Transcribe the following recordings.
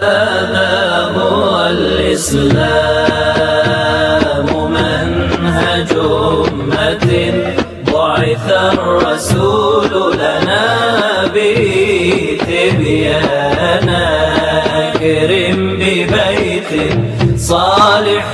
هذا هو الإسلام منهج أمة بعث الرسول لنا به تبيانا. أكرم ببيت صالح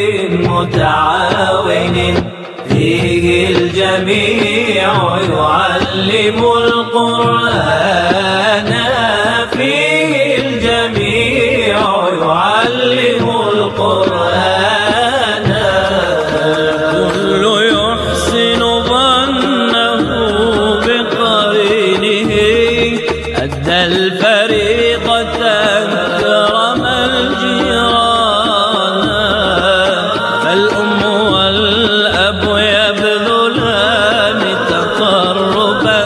متعاون فيه الجميع يعلم القرآن، فيه الجميع يعلم القرآن. الكل يحسن ظنه بقرينه، أدى الفريضة أكرم الجيران. فالأم والأب يبذلان تقربا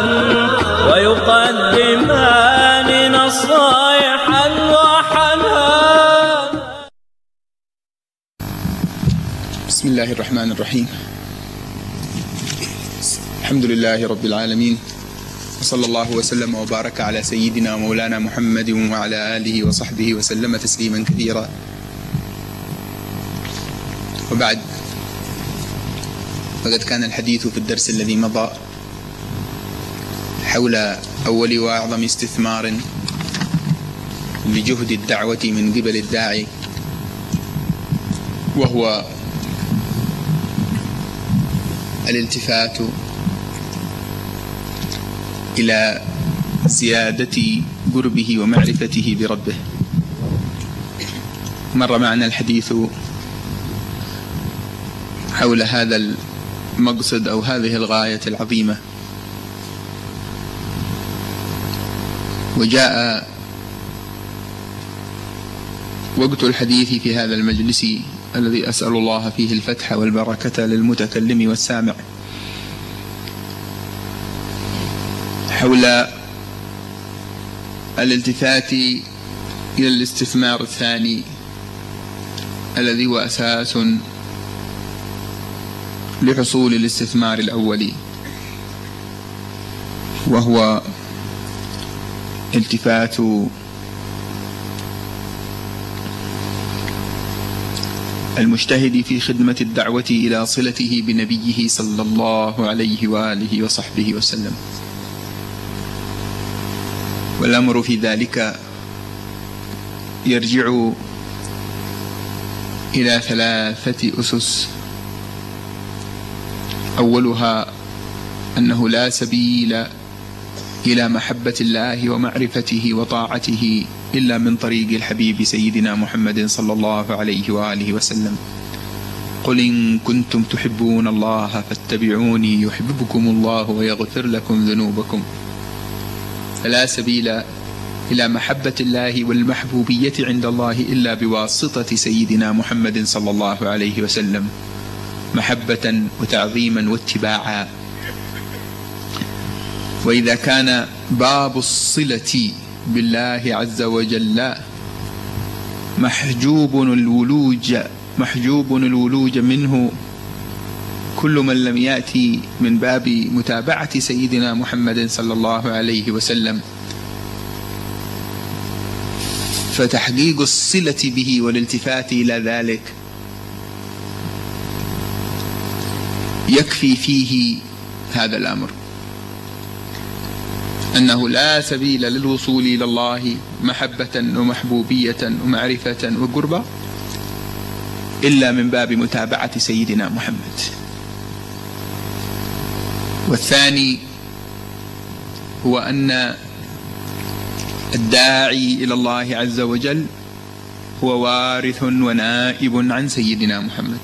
ويقدمان نصائحا وحنان. بسم الله الرحمن الرحيم. الحمد لله رب العالمين، وصلى الله وسلم وبارك على سيدنا ومولانا محمد وعلى آله وصحبه وسلم تسليما كثيرا. وبعد، فقد كان الحديث في الدرس الذي مضى حول أول وأعظم استثمار لجهد الدعوة من قبل الداعي، وهو الالتفات إلى زيادة قربه ومعرفته بربه. مر معنا الحديث حول هذا المقصد أو هذه الغاية العظيمة، وجاء وقت الحديث في هذا المجلس الذي أسأل الله فيه الفتح والبركة للمتكلم والسامع، حول الالتفات إلى الاستثمار الثاني الذي هو أساس لحصول الاستثمار الأولي، وهو التفات المجتهد في خدمة الدعوة إلى صلته بنبيه صلى الله عليه وآله وصحبه وسلم. والأمر في ذلك يرجع إلى 3 أسس. أولها أنه لا سبيل إلى محبة الله ومعرفته وطاعته إلا من طريق الحبيب سيدنا محمد صلى الله عليه وآله وسلم. قل إن كنتم تحبون الله فاتبعوني يحببكم الله ويغفر لكم ذنوبكم. فلا سبيل إلى محبة الله والمحبوبية عند الله إلا بواسطة سيدنا محمد صلى الله عليه وسلم، محبة وتعظيما واتباعا. وإذا كان باب الصلة بالله عز وجل محجوب الولوج منه كل من لم يأتي من باب متابعة سيدنا محمد صلى الله عليه وسلم، فتحقيق الصلة به والالتفات إلى ذلك يكفي فيه هذا الأمر، أنه لا سبيل للوصول إلى الله محبة ومحبوبية ومعرفة وقربة إلا من باب متابعة سيدنا محمد. والثاني هو أن الداعي إلى الله عز وجل هو وارث ونائب عن سيدنا محمد،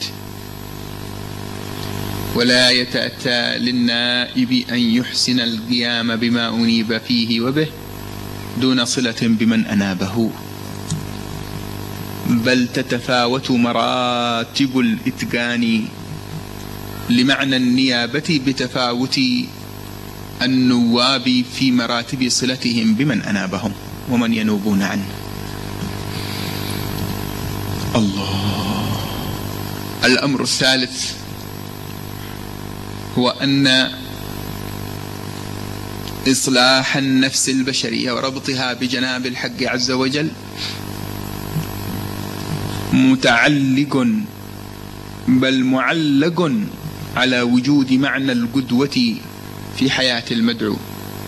ولا يتأتى للنائب أن يحسن القيام بما أنيب فيه وبه دون صلة بمن أنابه، بل تتفاوت مراتب الإتقان لمعنى النيابة بتفاوت النواب في مراتب صلتهم بمن أنابهم ومن ينوبون عنه. الله. الأمر الثالث هو أن إصلاح النفس البشرية وربطها بجناب الحق عز وجل متعلق بل معلق على وجود معنى القدوة في حياة المدعو،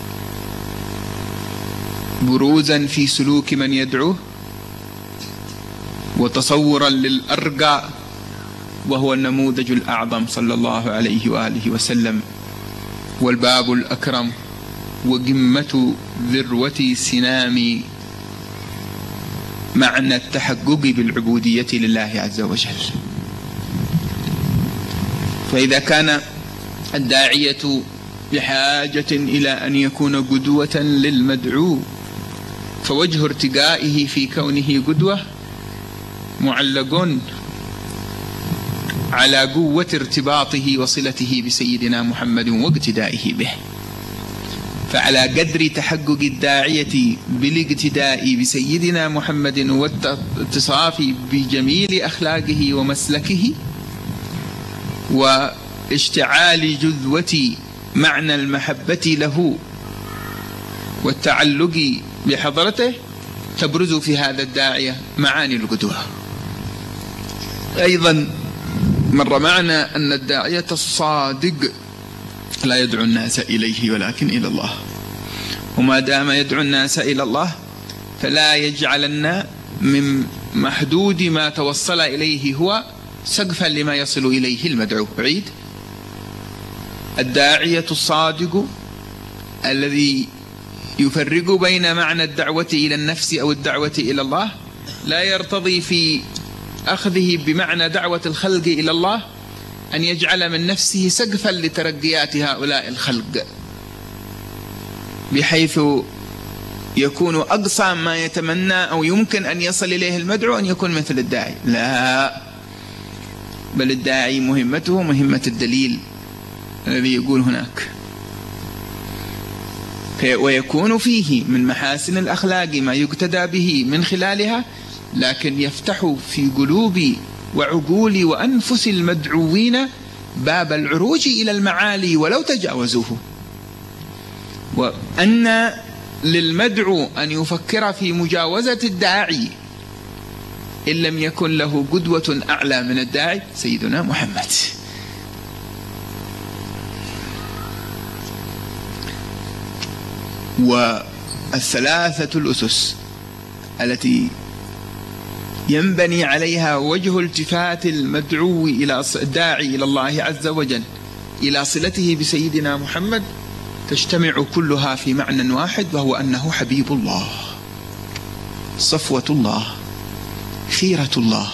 بروزا في سلوك من يدعوه، وتصورا للأرقى وهو النموذج الأعظم صلى الله عليه وآله وسلم، والباب الأكرم وقمة ذروة سنام معنى التحقق بالعبودية لله عز وجل. فإذا كان الداعية بحاجة إلى أن يكون قدوة للمدعو، فوجه ارتقائه في كونه قدوة معلق على قوة ارتباطه وصلته بسيدنا محمد واقتدائه به. فعلى قدر تحقق الداعية بالاقتداء بسيدنا محمد والاتصاف بجميل أخلاقه ومسلكه واشتعال جذوة معنى المحبة له والتعلق بحضرته، تبرز في هذا الداعية معاني القدوة. أيضا مر معنا أن الداعية الصادق لا يدعو الناس إليه ولكن إلى الله، وما دام يدعو الناس إلى الله فلا يجعلن من محدود ما توصل إليه هو سقفا لما يصل إليه المدعو. عيد: الداعية الصادق الذي يفرق بين معنى الدعوة إلى النفس أو الدعوة إلى الله لا يرتضي في أخذه بمعنى دعوة الخلق إلى الله أن يجعل من نفسه سقفا لترقيات هؤلاء الخلق، بحيث يكون أقصى ما يتمنى أو يمكن أن يصل إليه المدعو أن يكون مثل الداعي. لا، بل الداعي مهمته مهمة الدليل الذي يقول هناك، ويكون فيه من محاسن الأخلاق ما يقتدى به من خلالها، لكن يفتح في قلوب وعقول وأنفس المدعوين باب العروج إلى المعالي ولو تجاوزوه. وأن للمدعو أن يفكر في مجاوزة الداعي إن لم يكن له قدوة أعلى من الداعي سيدنا محمد. والثلاثة الأسس التي ينبني عليها وجه التفات المدعو إلى الداعي إلى الله عز وجل إلى صلته بسيدنا محمد تجتمع كلها في معنى واحد، وهو أنه حبيب الله، صفوة الله، خيرة الله.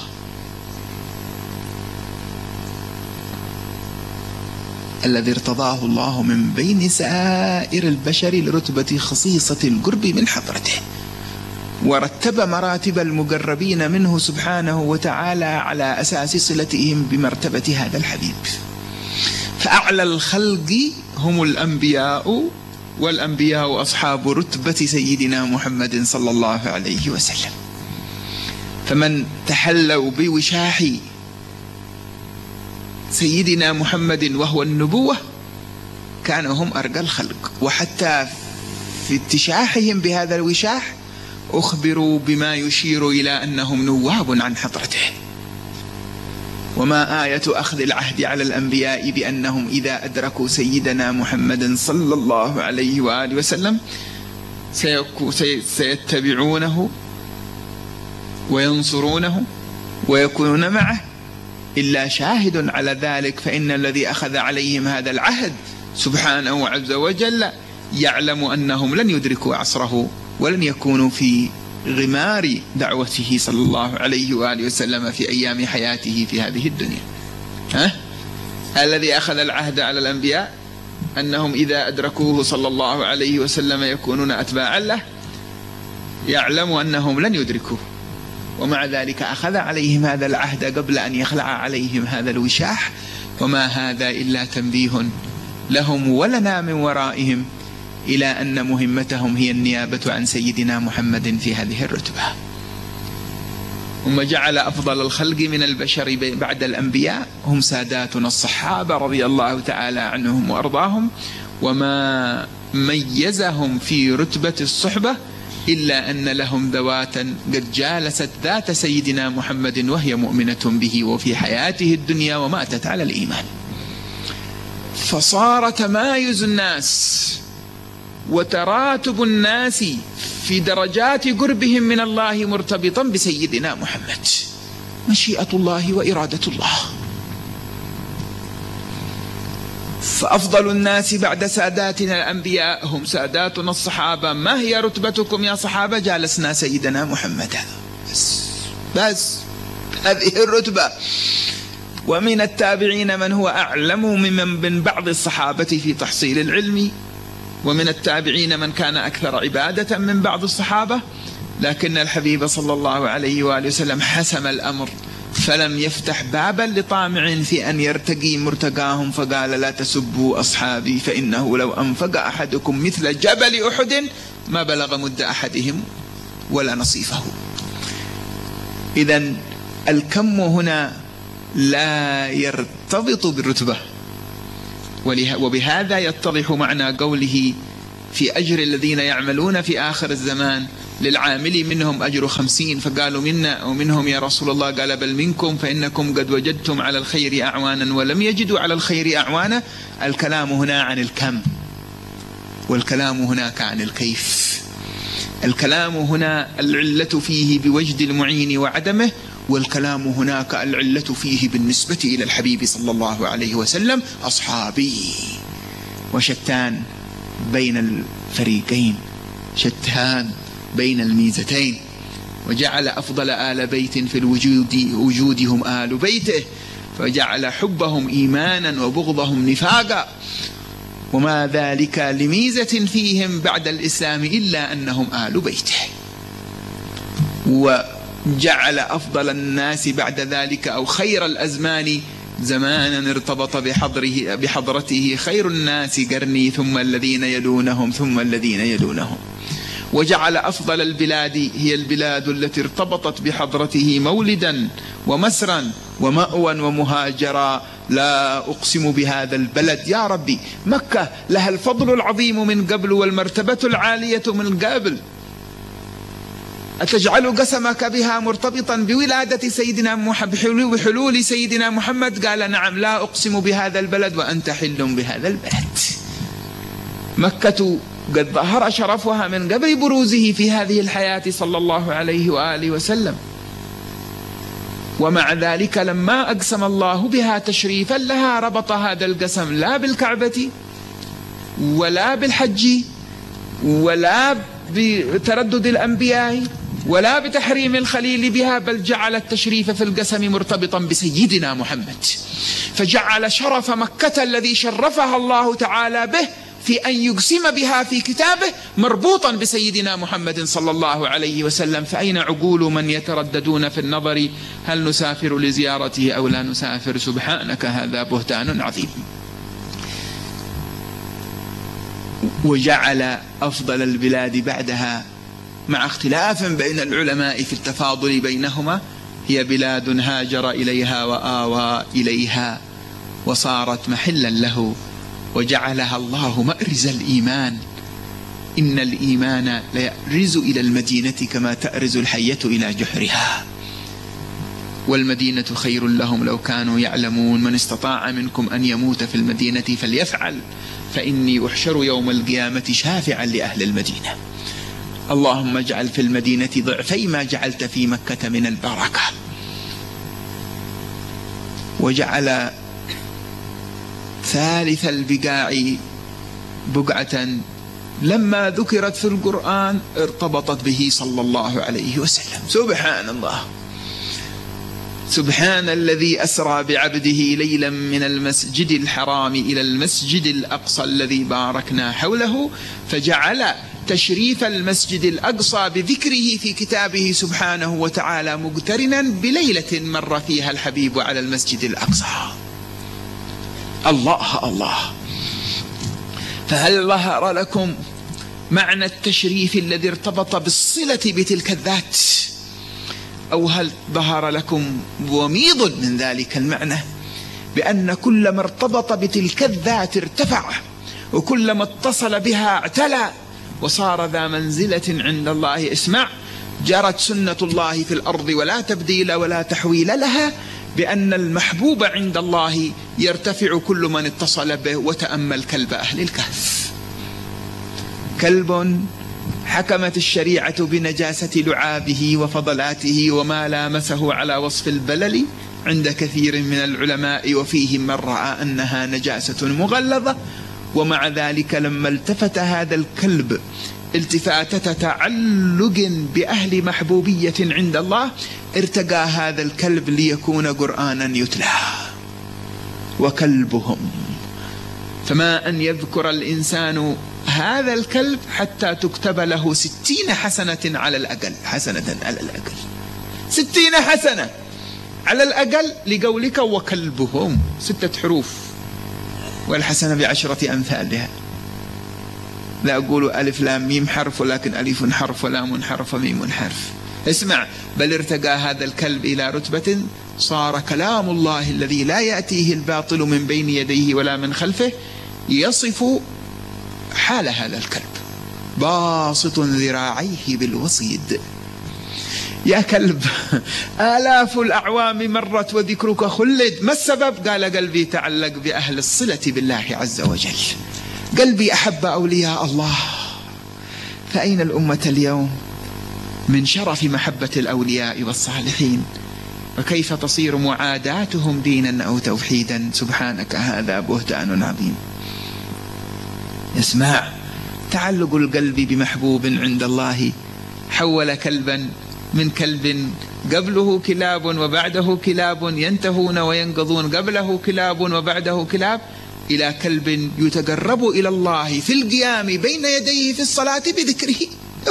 الذي ارتضاه الله من بين سائر البشر لرتبة خصيصة القرب من حضرته، ورتب مراتب المقربين منه سبحانه وتعالى على أساس صلتهم بمرتبة هذا الحبيب. فأعلى الخلق هم الأنبياء، والأنبياء أصحاب رتبة سيدنا محمد صلى الله عليه وسلم. فمن تحلوا بوشاح سيدنا محمد وهو النبوة كانوا هم أرقى الخلق، وحتى في اتشاحهم بهذا الوشاح أخبروا بما يشير إلى أنهم نواب عن حضرته. وما آية أخذ العهد على الأنبياء بأنهم إذا أدركوا سيدنا محمد صلى الله عليه وآله وسلم سيتبعونه وينصرونه ويكونون معه، إلا شاهد على ذلك، فإن الذي أخذ عليهم هذا العهد سبحانه عز وجل يعلم أنهم لن يدركوا عصره ولن يكونوا في غمار دعوته صلى الله عليه وآله وسلم في أيام حياته في هذه الدنيا. الذي أخذ العهد على الأنبياء أنهم إذا أدركوه صلى الله عليه وسلم يكونون أتباعا له، يعلم أنهم لن يدركوه، ومع ذلك أخذ عليهم هذا العهد قبل أن يخلع عليهم هذا الوشاح. وما هذا إلا تنبيه لهم ولنا من ورائهم إلى أن مهمتهم هي النيابة عن سيدنا محمد في هذه الرتبة. ثم جعل أفضل الخلق من البشر بعد الأنبياء هم ساداتنا الصحابة رضي الله تعالى عنهم وأرضاهم، وما ميزهم في رتبة الصحبة إلا أن لهم ذواتا قد جالست ذات سيدنا محمد وهي مؤمنة به وفي حياته الدنيا وماتت على الإيمان. فصار تمايز الناس وتراتب الناس في درجات قربهم من الله مرتبطا بسيدنا محمد، مشيئة الله وإرادة الله. فأفضل الناس بعد ساداتنا الأنبياء هم ساداتنا الصحابة. ما هي رتبتكم يا صحابة؟ جالسنا سيدنا محمد، بس هذه الرتبة. ومن التابعين من هو أعلم من بعض الصحابة في تحصيل العلم، ومن التابعين من كان أكثر عبادة من بعض الصحابة، لكن الحبيب صلى الله عليه وآله وسلم حسم الأمر فلم يفتح بابا لطامع في أن يرتقي مرتقاهم، فقال: لا تسبوا أصحابي فإنه لو أنفق أحدكم مثل جبل أحد ما بلغ مد أحدهم ولا نصيفه. إذن الكم هنا لا يرتبط بالرتبة. وبهذا يتضح معنى قوله في أجر الذين يعملون في آخر الزمان: للعامل منهم أجر 50. فقالوا: منا ومنهم يا رسول الله؟ قال: بل منكم، فإنكم قد وجدتم على الخير أعوانا ولم يجدوا على الخير أعوانا. الكلام هنا عن الكم، والكلام هناك عن الكيف. الكلام هنا العلة فيه بوجد المعين وعدمه، والكلام هناك العلة فيه بالنسبة إلى الحبيب صلى الله عليه وسلم: أصحابي. وشتان بين الفريقين، شتان بين الميزتين. وجعل أفضل آل بيت في الوجود وجودهم آل بيته، فجعل حبهم إيمانا وبغضهم نفاقا، وما ذلك لميزة فيهم بعد الإسلام إلا أنهم آل بيته. وجعل أفضل الناس بعد ذلك أو خير الأزمان زمانا ارتبط بحضرته خير الناس قرني ثم الذين يلونهم ثم الذين يلونهم. وجعل أفضل البلاد هي البلاد التي ارتبطت بحضرته مولدا ومسرا ومأوى ومهاجرا. لا أقسم بهذا البلد يا ربي، مكة لها الفضل العظيم من قبل والمرتبة العالية من قبل، أتجعل قسمك بها مرتبطا بولادة سيدنا محمد، بحلول سيدنا محمد؟ قال: نعم، لا أقسم بهذا البلد وأنت حل بهذا البلد. مكة قد ظهر شرفها من قبل بروزه في هذه الحياة صلى الله عليه وآله وسلم، ومع ذلك لما أقسم الله بها تشريفا لها ربط هذا القسم لا بالكعبة ولا بالحج ولا بتردد الأنبياء ولا بتحريم الخليل بها، بل جعل التشريف في القسم مرتبطا بسيدنا محمد، فجعل شرف مكة الذي شرفها الله تعالى به في أن يقسم بها في كتابه مربوطا بسيدنا محمد صلى الله عليه وسلم. فأين عقول من يترددون في النظر هل نسافر لزيارته أو لا نسافر؟ سبحانك، هذا بهتان عظيم. وجعل أفضل البلاد بعدها، مع اختلاف بين العلماء في التفاضل بينهما، هي بلاد هاجر إليها وآوى إليها وصارت محلا له، وجعلها الله مأرز الإيمان. إن الإيمان ليأرز إلى المدينة كما تأرز الحية إلى جحرها، والمدينة خير لهم لو كانوا يعلمون. من استطاع منكم أن يموت في المدينة فليفعل، فإني أحشر يوم القيامة شافعا لأهل المدينة. اللهم اجعل في المدينة ضعفي ما جعلت في مكة من البركة. وجعل ثالث البقاع بقعة لما ذكرت في القرآن ارتبطت به صلى الله عليه وسلم. سبحان الله، سبحان الذي أسرى بعبده ليلا من المسجد الحرام إلى المسجد الأقصى الذي باركنا حوله، فجعل تشريف المسجد الأقصى بذكره في كتابه سبحانه وتعالى مقترنا بليلة مر فيها الحبيب على المسجد الأقصى. الله الله. فهل ظهر لكم معنى التشريف الذي ارتبط بالصلة بتلك الذات، أو هل ظهر لكم وميض من ذلك المعنى بأن كلما ارتبط بتلك الذات ارتفع، وكلما اتصل بها اعتلى، وصار ذا منزلة عند الله. اسمع، جرت سنة الله في الأرض ولا تبديل ولا تحويل لها، بأن المحبوب عند الله يرتفع كل من اتصل به. وتأمل كلب أهل الكهف، كلب حكمت الشريعة بنجاسة لعابه وفضلاته وما لامسه على وصف البلل عند كثير من العلماء، وفيهم من رأى أنها نجاسة مغلظة. ومع ذلك لما التفت هذا الكلب التفاتة تعلق بأهل محبوبية عند الله، ارتقى هذا الكلب ليكون قرآنا يتلى. وكلبهم، فما أن يذكر الإنسان هذا الكلب حتى تكتب له 60 حسنة على الأقل، حسنة على الأقل، 60 حسنة على الأقل، لقولك وكلبهم 6 حروف، والحسنة ب10 أمثالها. لا أقول ألف لام ميم حرف، ولكن ألف حرف ولام حرف وميم حرف. اسمع، بل ارتقى هذا الكلب إلى رتبة صار كلام الله الذي لا يأتيه الباطل من بين يديه ولا من خلفه يصف حال هذا الكلب: باسط ذراعيه بالوصيد. يا كلب، آلاف الأعوام مرت وذكرك خلد، ما السبب؟ قال: قلبي تعلق بأهل الصلة بالله عز وجل، قلبي أحب أولياء الله. فأين الأمة اليوم من شرف محبة الأولياء والصالحين؟ وكيف تصير معاداتهم دينا أو توحيدا؟ سبحانك، هذا بهتان عظيم. اسمع، تعلق القلب بمحبوب عند الله حول كلبا من كلب قبله كلاب وبعده كلاب ينتهون وينقضون، قبله كلاب وبعده كلاب، إلى كلب يتقرب إلى الله في القيام بين يديه في الصلاة بذكره.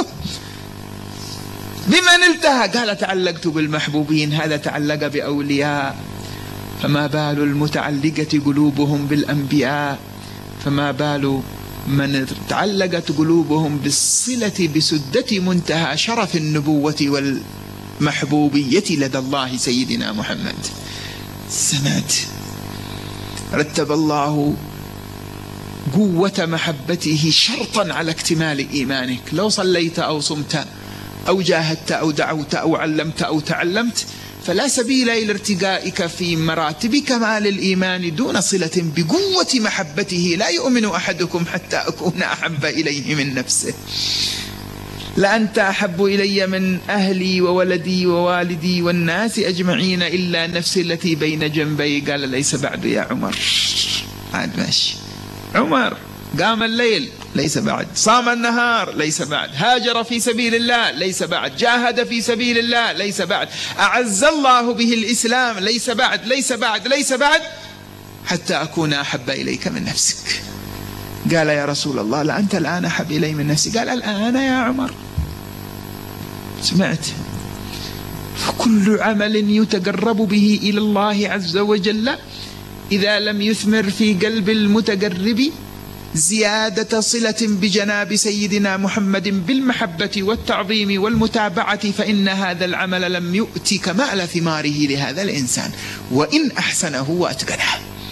بمن التهى؟ قال: تعلقت بالمحبوبين. هذا تعلق بأولياء، فما بال المتعلقة قلوبهم بالأنبياء؟ فما بال من تعلقت قلوبهم بالصلة بسدة منتهى شرف النبوة والمحبوبية لدى الله سيدنا محمد. سمعت، رتب الله قوة محبته شرطا على اكتمال إيمانك. لو صليت أو صمت أو جاهدت أو دعوت أو علمت أو تعلمت، فلا سبيل إلى ارتقائك في مراتب كمال الإيمان دون صلة بقوة محبته. لا يؤمن أحدكم حتى أكون أحب إليه من نفسه. لأنت أحب إلي من أهلي وولدي ووالدي والناس أجمعين إلا نفسي التي بين جنبي. قال: ليس بعد يا عمر. عاد ماشي. عمر قام الليل، ليس بعد. صام النهار، ليس بعد. هاجر في سبيل الله، ليس بعد. جاهد في سبيل الله، ليس بعد. أعز الله به الإسلام، ليس بعد، ليس بعد، ليس بعد، حتى أكون أحب إليك من نفسك. قال: يا رسول الله، لا أنت الآن أحب إلي من نفسي. قال: الآن يا عمر. سمعت؟ فكل عمل يتقرب به إلى الله عز وجل إذا لم يثمر في قلب المتقرب زيادة صلة بجناب سيدنا محمد بالمحبة والتعظيم والمتابعة، فإن هذا العمل لم يؤت كمال ثماره لهذا الإنسان وإن أحسنه وأتقنه.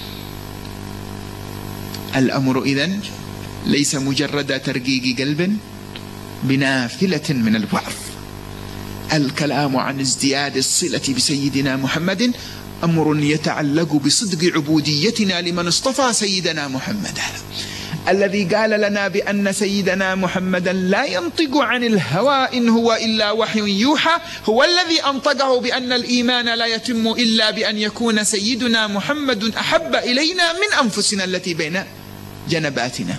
الأمر إذن ليس مجرد ترقيق قلب بنافلة من الوعظ. الكلام عن ازدياد الصلة بسيدنا محمد أمر يتعلق بصدق عبوديتنا لمن اصطفى سيدنا محمد، الذي قال لنا بأن سيدنا محمدا لا ينطق عن الهوى إن هو إلا وحي يوحى. هو الذي أنطقه بأن الإيمان لا يتم إلا بأن يكون سيدنا محمد أحب إلينا من أنفسنا التي بين جنباتنا.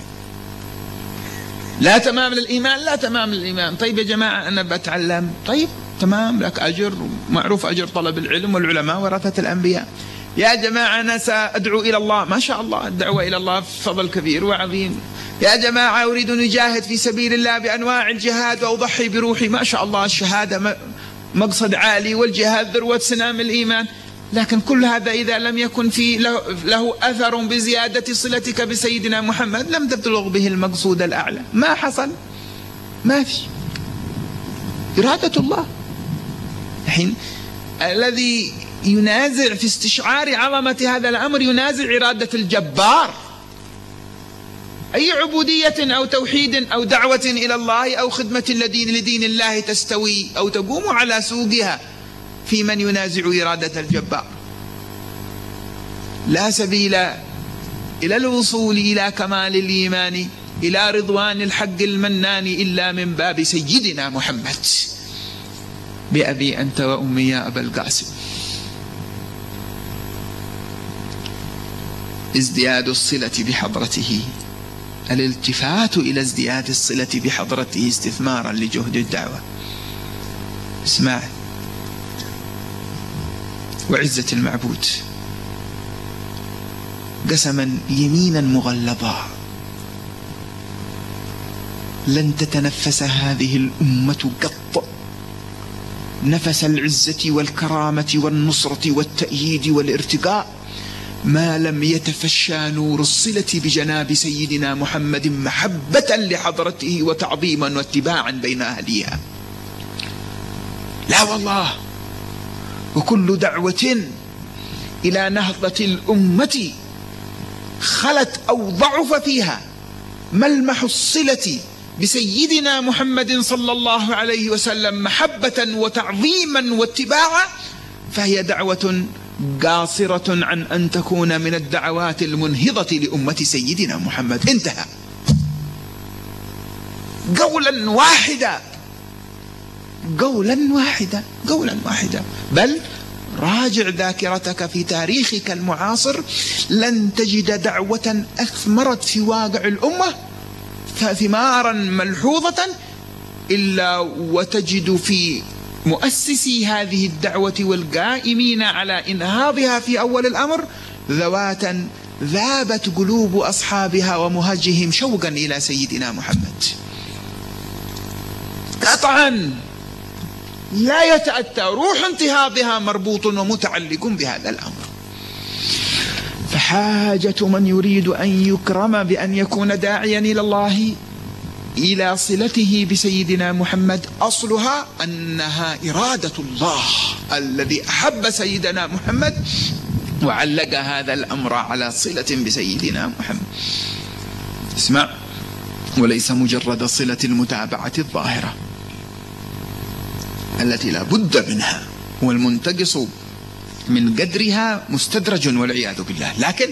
لا تمام للإيمان، لا تمام للإيمان. طيب يا جماعة، أنا بتعلم، طيب تمام، لك أجر، معروف أجر طلب العلم، والعلماء ورثة الأنبياء. يا جماعة أنا سأدعو إلى الله، ما شاء الله، الدعوة إلى الله فضل كبير وعظيم. يا جماعة أريد أن أجاهد في سبيل الله بأنواع الجهاد وأضحي بروحي، ما شاء الله، الشهادة مقصد عالي والجهاد ذروة سنام الإيمان. لكن كل هذا إذا لم يكن في له أثر بزيادة صلتك بسيدنا محمد لم تبلغ به المقصود الأعلى. ما حصل، ما في إرادة الله. الحين الذي ينازع في استشعار عظمة هذا الأمر ينازع إرادة الجبار أي عبودية أو توحيد أو دعوة إلى الله أو خدمة لدين الله تستوي أو تقوم على سوقها في من ينازع إرادة الجبار. لا سبيل إلى الوصول إلى كمال الإيمان إلى رضوان الحق المنان إلا من باب سيدنا محمد. بأبي أنت وأمي يا أبا القاسم. ازدياد الصلة بحضرته، الالتفات إلى ازدياد الصلة بحضرته استثمارا لجهد الدعوة. اسمع، وعزة المعبود قسما يمينا مغلظا لن تتنفس هذه الأمة قط نفس العزة والكرامة والنصرة والتأييد والارتقاء ما لم يتفشى نور الصلة بجناب سيدنا محمد محبة لحضرته وتعظيما واتباعا بين أهليها. لا والله، وكل دعوة إلى نهضة الأمة خلت أو ضعف فيها ملمح الصلة بسيدنا محمد صلى الله عليه وسلم محبة وتعظيما واتباعا فهي دعوة قاصرة عن أن تكون من الدعوات المنهضة لأمة سيدنا محمد. انتهى. قولا واحدا، قولا واحدا، قولا واحدا. بل راجع ذاكرتك في تاريخك المعاصر، لن تجد دعوة أثمرت في واقع الأمة ثمارا ملحوظة إلا وتجد في مؤسسي هذه الدعوة والقائمين على إنهاضها في أول الأمر ذواتا ذابت قلوب أصحابها ومهجهم شوقا إلى سيدنا محمد. قطعا لا يتأتى، روح انتهاضها مربوط ومتعلق بهذا الأمر. فحاجة من يريد أن يكرم بأن يكون داعيا إلى الله إلى صلته بسيدنا محمد أصلها أنها إرادة الله الذي أحب سيدنا محمد وعلق هذا الأمر على صلة بسيدنا محمد. اسمع، وليس مجرد صلة المتابعة الظاهرة التي لا بد منها والمنتقص من قدرها مستدرج والعياذ بالله، لكن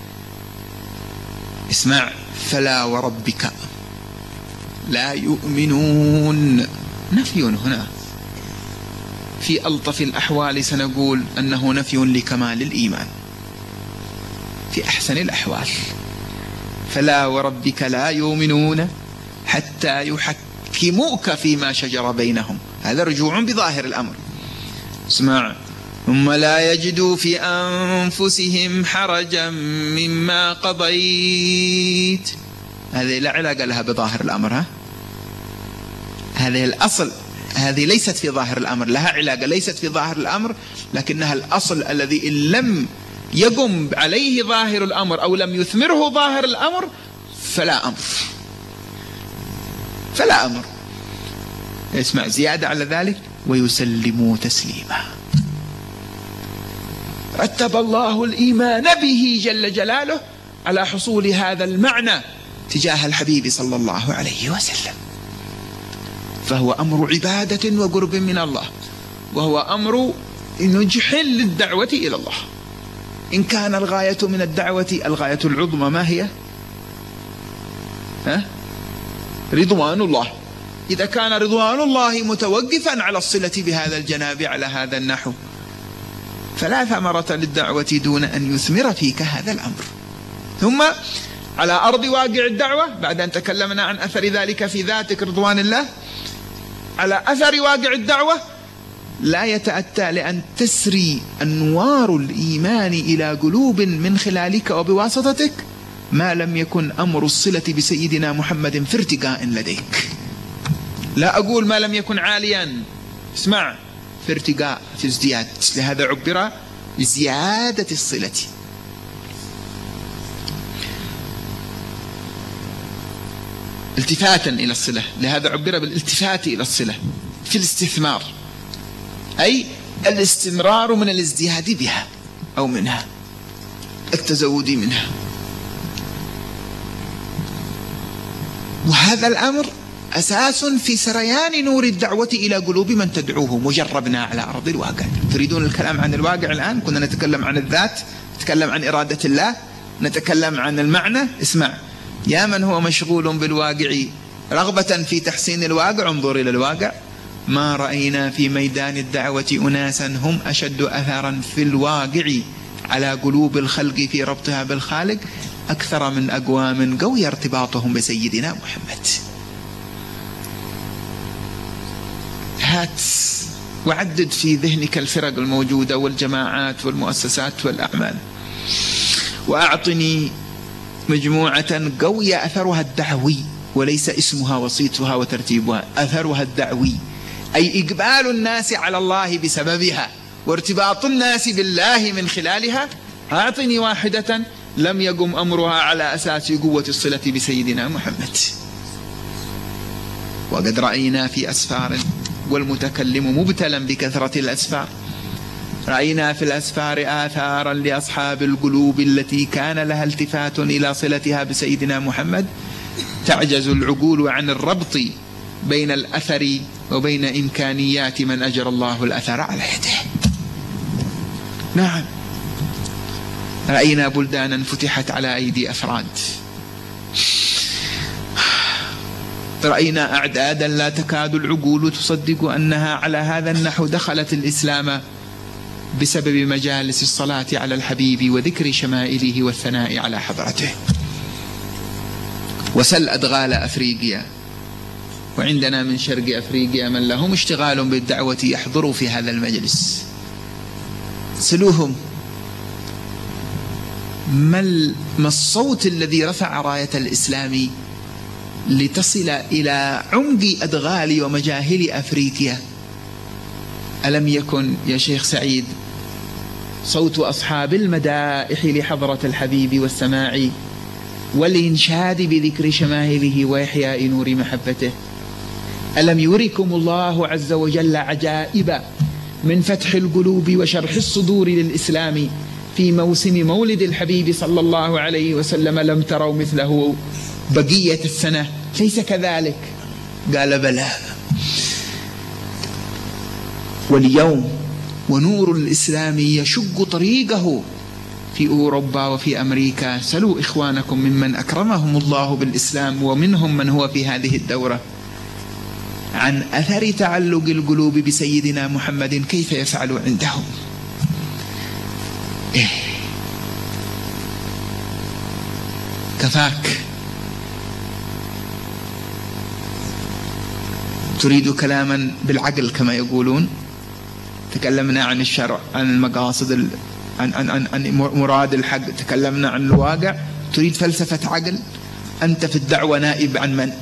اسمع، فلا وربك لا يؤمنون. نفي هنا في ألطف الأحوال سنقول أنه نفي لكمال الإيمان في أحسن الأحوال. فلا وربك لا يؤمنون حتى يحكموك فيما شجر بينهم، هذا رجوع بظاهر الأمر. اسمع، ثم لا يجدوا في أنفسهم حرجا مما قضيت. هذه لا علاقة لها بظاهر الأمر، هذه الأصل، هذه ليست في ظاهر الأمر، لها علاقة ليست في ظاهر الأمر، لكنها الأصل الذي إن لم يقم عليه ظاهر الأمر أو لم يثمره ظاهر الأمر فلا أمر، فلا أمر. اسمع، زيادة على ذلك، ويسلموا تسليما. رتب الله الإيمان به جل جلاله على حصول هذا المعنى تجاه الحبيب صلى الله عليه وسلم، فهو أمر عبادة وقرب من الله، وهو أمر نجح للدعوة إلى الله. إن كان الغاية من الدعوة الغاية العظمى ما هي؟ رضوان الله. إذا كان رضوان الله متوقفا على الصلة بهذا الجناب على هذا النحو فلا ثمرة للدعوة دون أن يثمر فيك هذا الأمر. ثم على أرض واقع الدعوة، بعد أن تكلمنا عن أثر ذلك في ذاتك رضوان الله، على أثر واقع الدعوة لا يتأتى لأن تسري أنوار الإيمان إلى قلوب من خلالك وبواسطتك ما لم يكن أمر الصلة بسيدنا محمد في ارتقاء لديك. لا أقول ما لم يكن عاليا، اسمع، في ارتقاء، في ازدياد. لهذا عبر بزيادة الصلة. التفاتا إلى الصلة، لهذا عبر بالالتفات إلى الصلة في الاستثمار، أي الاستمرار من الازدياد بها أو منها، التزود منها. وهذا الأمر أساس في سريان نور الدعوة إلى قلوب من تدعوهم، وجربنا على أرض الواقع. تريدون الكلام عن الواقع الآن؟ كنا نتكلم عن الذات، نتكلم عن إرادة الله، نتكلم عن المعنى. اسمع يا من هو مشغول بالواقع رغبة في تحسين الواقع، انظر إلى الواقع. ما رأينا في ميدان الدعوة أناسا هم أشد أثرا في الواقع على قلوب الخلق في ربطها بالخالق أكثر من أقوام قوي ارتباطهم بسيدنا محمد. هات وعدد في ذهنك الفرق الموجودة والجماعات والمؤسسات والأعمال، وأعطني مجموعة قوية أثرها الدعوي، وليس اسمها وصيتها وترتيبها، أثرها الدعوي، أي إقبال الناس على الله بسببها وارتباط الناس بالله من خلالها. أعطني واحدة لم يقم أمرها على أساس قوة الصلة بسيدنا محمد. وقد رأينا في أسفار، والمتكلم مبتلا بكثرة الأسفار، رأينا في الأسفار آثارا لأصحاب القلوب التي كان لها التفات إلى صلتها بسيدنا محمد تعجز العقول عن الربط بين الأثر وبين إمكانيات من أجر الله الأثر على يده. نعم، رأينا بلدانا فتحت على أيدي أفراد، رأينا أعدادا لا تكاد العقول تصدق أنها على هذا النحو دخلت الإسلام بسبب مجالس الصلاة على الحبيب وذكر شمائله والثناء على حضرته. وسل أدغال أفريقيا، وعندنا من شرق أفريقيا من لهم اشتغال بالدعوة يحضروا في هذا المجلس، سلوهم ما الصوت الذي رفع راية الإسلام لتصل إلى عمق أدغال ومجاهل أفريقيا. ألم يكن يا شيخ سعيد صوت أصحاب المدائح لحضرة الحبيب والسماع والإنشاد بذكر شمائله وإحياء نور محبته؟ ألم يركم الله عز وجل عجائب من فتح القلوب وشرح الصدور للإسلام في موسم مولد الحبيب صلى الله عليه وسلم؟ لم تروا مثله بقية السنة، ليس كذلك؟ قال بلى. واليوم ونور الإسلام يشق طريقه في أوروبا وفي أمريكا. سلوا إخوانكم ممن أكرمهم الله بالإسلام ومنهم من هو في هذه الدورة عن أثر تعلق القلوب بسيدنا محمد كيف يفعل عندهم. كفاك. تريد كلاما بالعقل كما يقولون؟ تكلمنا عن الشرع، عن المقاصد، عن مراد الحق، تكلمنا عن الواقع. تريد فلسفة عقل؟ أنت في الدعوة نائب عن من؟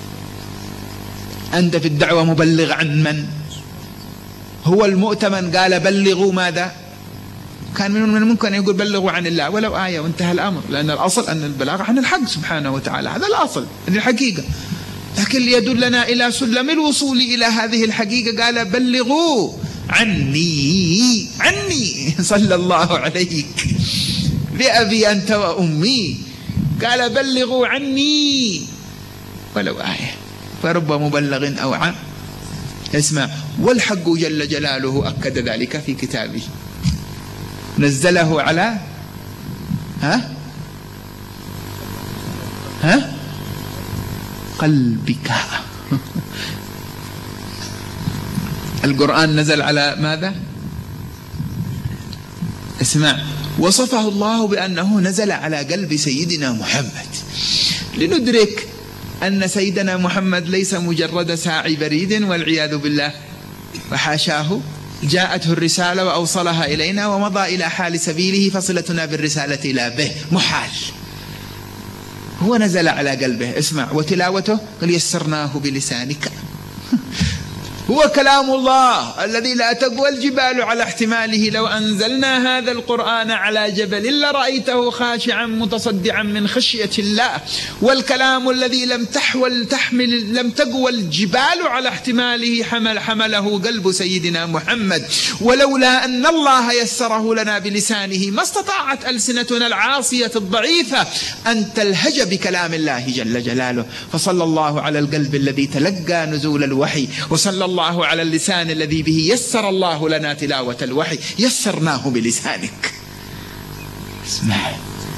أنت في الدعوة مبلغ عن من؟ هو المؤتمن قال بلغوا ماذا؟ كان من الممكن يقول بلغوا عن الله ولو آية وانتهى الأمر، لأن الأصل أن البلاغ عن الحق سبحانه وتعالى، هذا الأصل، هذه الحقيقة. لكن ليدلنا إلى سلم الوصول إلى هذه الحقيقة قال بلغوا عني صلى الله عليك بأبي أنت وأمي، قال بلغوا عني ولو آية، فرب مبلغ أوعى. اسمع، والحق جل جلاله أكد ذلك في كتابه، نزله على قلبك. القرآن نزل على ماذا؟ اسمع، وصفه الله بأنه نزل على قلب سيدنا محمد، لندرك أن سيدنا محمد ليس مجرد ساعي بريد والعياذ بالله، وحاشاه، جاءته الرسالة وأوصلها إلينا ومضى إلى حال سبيله، فصلتنا بالرسالة إلى به محال. هو نزل على قلبه. اسمع، وتلاوته قال يسرناه بلسانك هو كلام الله الذي لا تقوى الجبال على احتماله. لو أنزلنا هذا القرآن على جبل لرأيته خاشعا متصدعا من خشية الله. والكلام الذي لم تقوى الجبال على احتماله حمله قلب سيدنا محمد. ولولا أن الله يسره لنا بلسانه ما استطاعت ألسنتنا العاصية الضعيفة أن تلهج بكلام الله جل جلاله. فصلى الله على القلب الذي تلقى نزول الوحي، وصلى الله على اللسان الذي به يسر الله لنا تلاوة الوحي. يسرناه بلسانك. اسمع،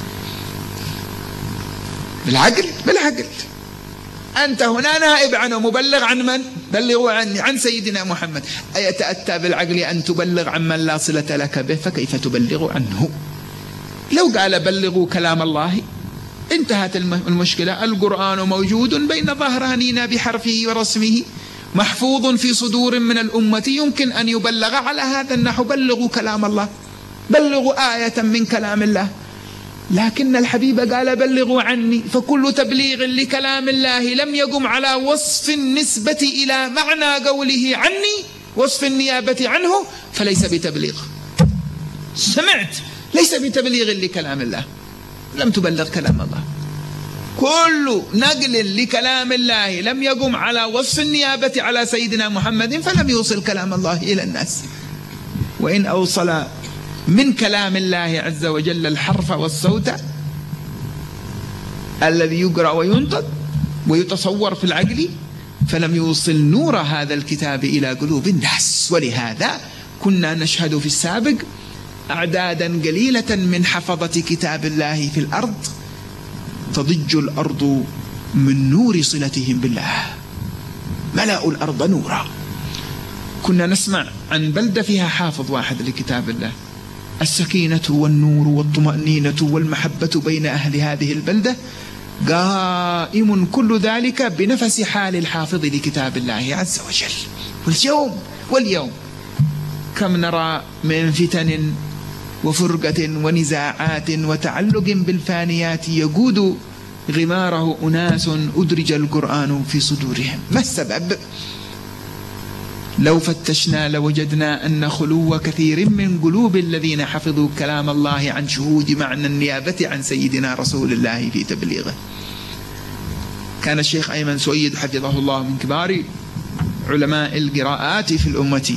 بالعقل أنت هنا نائب عنه، مبلغ عن من؟ بلغوا عني عن سيدنا محمد. أيتأتى بالعقل أن تبلغ عن من لا صلة لك به؟ فكيف تبلغ عنه؟ لو قال بلغوا كلام الله انتهت المشكلة. القرآن موجود بين ظهرانينا بحرفه ورسمه، محفوظ في صدور من الأمة، يمكن أن يبلغ على هذا النحو. بلغوا كلام الله، بلغوا آية من كلام الله. لكن الحبيب قال بلغوا عني. فكل تبليغ لكلام الله لم يقم على وصف النسبة إلى معنى قوله عني، وصف النيابة عنه، فليس بتبليغ. سمعت؟ ليس بتبليغ لكلام الله، لم تبلغ كلام الله. كل نقل لكلام الله لم يقم على وصف النيابة على سيدنا محمد فلم يوصل كلام الله إلى الناس. وإن أوصل من كلام الله عز وجل الحرف والصوت الذي يقرأ وينطق ويتصور في العقل، فلم يوصل نور هذا الكتاب إلى قلوب الناس. ولهذا كنا نشهد في السابق أعدادا قليلة من حفظة كتاب الله في الأرض تضج الأرض من نور صلتهم بالله، ملأوا الأرض نورا. كنا نسمع عن بلدة فيها حافظ واحد لكتاب الله، السكينة والنور والطمأنينة والمحبة بين أهل هذه البلدة قائم كل ذلك بنفس حال الحافظ لكتاب الله عز وجل. واليوم كم نرى من فتن وفرقة ونزاعات وتعلق بالفانيات يقود غماره أناس أدرج القرآن في صدورهم. ما السبب؟ لو فتشنا لوجدنا أن خلو كثير من قلوب الذين حفظوا كلام الله عن شهود معنى النيابة عن سيدنا رسول الله في تبليغه. كان الشيخ أيمن سويد حفظه الله من كبار علماء القراءات في الأمة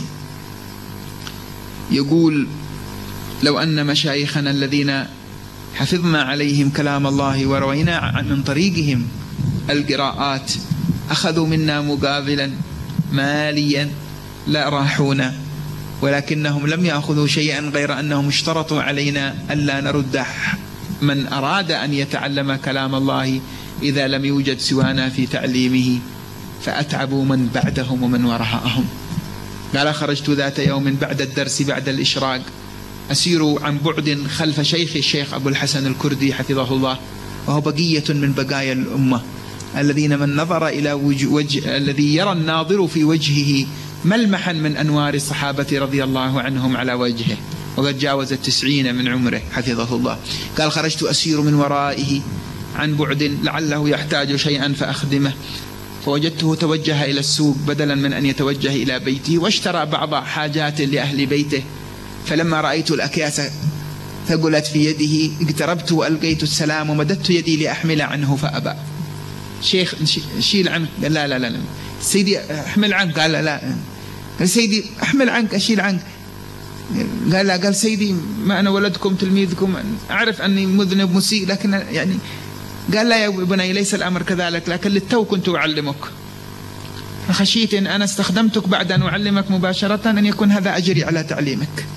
يقول: لو أن مشايخنا الذين حفظنا عليهم كلام الله وروينا من طريقهم القراءات أخذوا منا مقابلا ماليا لا راحونا، ولكنهم لم يأخذوا شيئا غير أنهم اشترطوا علينا ألا نرد من أراد أن يتعلم كلام الله إذا لم يوجد سوانا في تعليمه، فأتعبوا من بعدهم ومن وراءهم. قال: خرجت ذات يوم بعد الدرس بعد الإشراق أسير عن بعد خلف الشيخ أبو الحسن الكردي حفظه الله، وهو بقية من بقايا الأمة الذين من نظر إلى الذي يرى الناظر في وجهه ملمحا من أنوار الصحابة رضي الله عنهم على وجهه، وقد جاوز 90 من عمره حفظه الله. قال: خرجت أسير من ورائه عن بعد لعله يحتاج شيئا فأخدمه، فوجدته توجه إلى السوق بدلا من أن يتوجه إلى بيته، واشترى بعض حاجات لأهل بيته. فلما رأيت الأكياس ثقلت في يده اقتربت وألقيت السلام ومددت يدي لأحمل عنه فأبى. شيخ شيل عنك. قال: لا سيدي أحمل عنك. قال: لا. قال: سيدي أحمل عنك أشيل عنك. قال: لا. قال: سيدي ما أنا ولدكم تلميذكم، أعرف أني مذنب مسيء، لكن يعني. قال: لا يا بني ليس الأمر كذلك، لكن للتو كنت أعلمك، فخشيت إن أنا استخدمتك بعد أن أعلمك مباشرة أن يكون هذا أجري على تعليمك.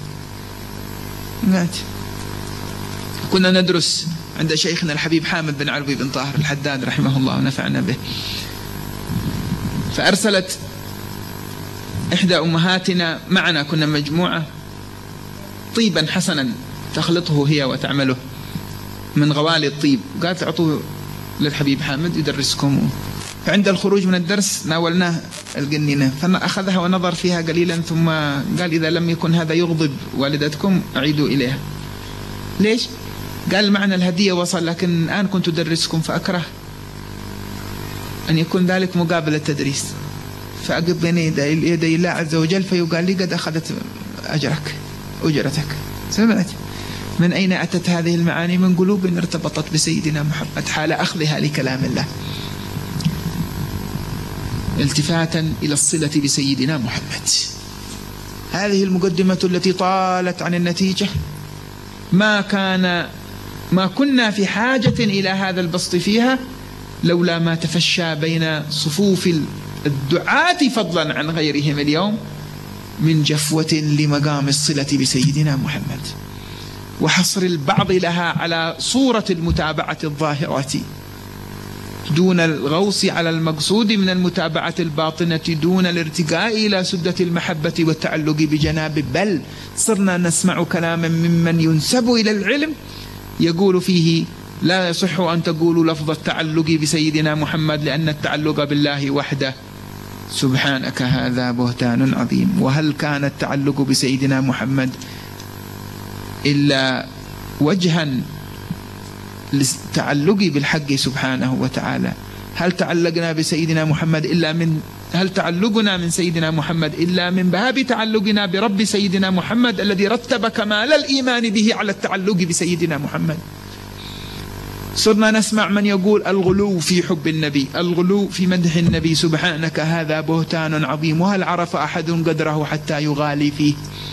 كنا ندرس عند شيخنا الحبيب حامد بن علوي بن طاهر الحداد رحمه الله ونفعنا به، فأرسلت إحدى أمهاتنا معنا، كنا مجموعة، طيبا حسنا تخلطه هي وتعمله من غوالي الطيب، قالت: أعطوه للحبيب حامد يدرسكم. فعند الخروج من الدرس ناولناه القنينة، فأخذها ونظر فيها قليلا ثم قال: إذا لم يكن هذا يغضب والدتكم أعيدوا إليها. ليش؟ قال: معنى الهدية وصل، لكن الآن كنت أدرسكم فأكره أن يكون ذلك مقابل التدريس، فأقف بين يدي الله عز وجل فيقال لي قد أخذت أجرتك. سمعت؟ من أين أتت هذه المعاني؟ من قلوب ارتبطت بسيدنا محمد حال أخذها لكلام الله، التفاتا إلى الصلة بسيدنا محمد. هذه المقدمة التي طالت عن النتيجة ما كنا في حاجة إلى هذا البسط فيها لولا ما تفشى بين صفوف الدعاة فضلا عن غيرهم اليوم من جفوة لمقام الصلة بسيدنا محمد، وحصر البعض لها على صورة المتابعة الظاهرة دون الغوص على المقصود من المتابعة الباطنة، دون الارتقاء إلى سدة المحبة والتعلق بجناب. بل صرنا نسمع كلاما ممن ينسب إلى العلم يقول فيه لا يصح أن تقولوا لفظ التعلق بسيدنا محمد لأن التعلق بالله وحده. سبحانك هذا بهتان عظيم. وهل كان التعلق بسيدنا محمد إلا وجها للتعلق بالحق سبحانه وتعالى؟ هل تعلقنا بسيدنا محمد هل تعلقنا من سيدنا محمد إلا من باب تعلقنا برب سيدنا محمد الذي رتب كمال الإيمان به على التعلق بسيدنا محمد؟ صرنا نسمع من يقول الغلو في حب النبي، الغلو في مدح النبي. سبحانك هذا بهتان عظيم. وهل عرف أحد قدره حتى يغالي فيه؟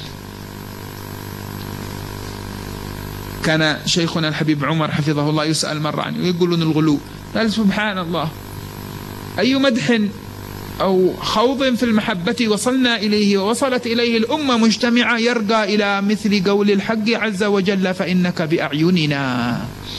كان شيخنا الحبيب عمر حفظه الله يسأل مرة عنه ويقولون الغلو، قال سبحان الله أي مدح أو خوض في المحبة وصلنا إليه ووصلت إليه الأمة مجتمعة يرقى إلى مثل قول الحق عز وجل فإنك بأعيننا.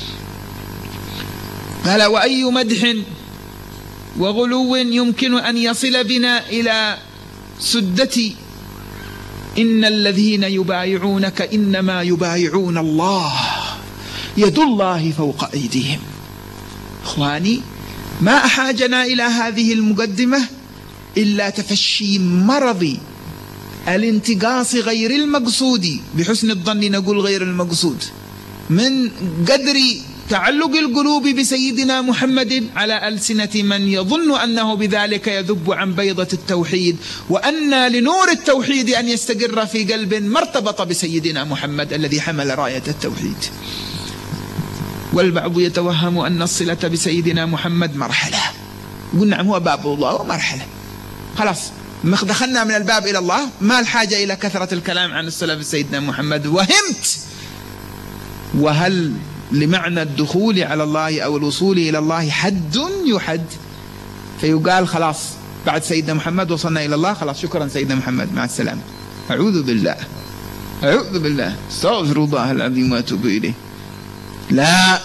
قال وأي مدح وغلو يمكن أن يصل بنا إلى سدة إن الذين يبايعونك إنما يبايعون الله يد الله فوق أيديهم. إخواني، ما أحاجنا إلى هذه المقدمة إلا تفشي مرض الانتقاص غير المقصود، بحسن الظن نقول غير المقصود، من قدر تعلق القلوب بسيدنا محمد على ألسنة من يظن أنه بذلك يذب عن بيضة التوحيد، وأن لنور التوحيد أن يستقر في قلب ما ارتبط بسيدنا محمد الذي حمل راية التوحيد. والبعض يتوهم أن الصلة بسيدنا محمد مرحلة، يقول نعم هو باب الله ومرحلة، خلاص دخلنا من الباب إلى الله، ما الحاجة إلى كثرة الكلام عن الصلة بسيدنا محمد. وهمت. وهل لمعنى الدخول على الله أو الوصول إلى الله حد يحد فيقال خلاص بعد سيدنا محمد وصلنا إلى الله، خلاص شكرا سيدنا محمد مع السلامة؟ أعوذ بالله، أعوذ بالله، استغفر الله العظيم وأتوب إليه. لا،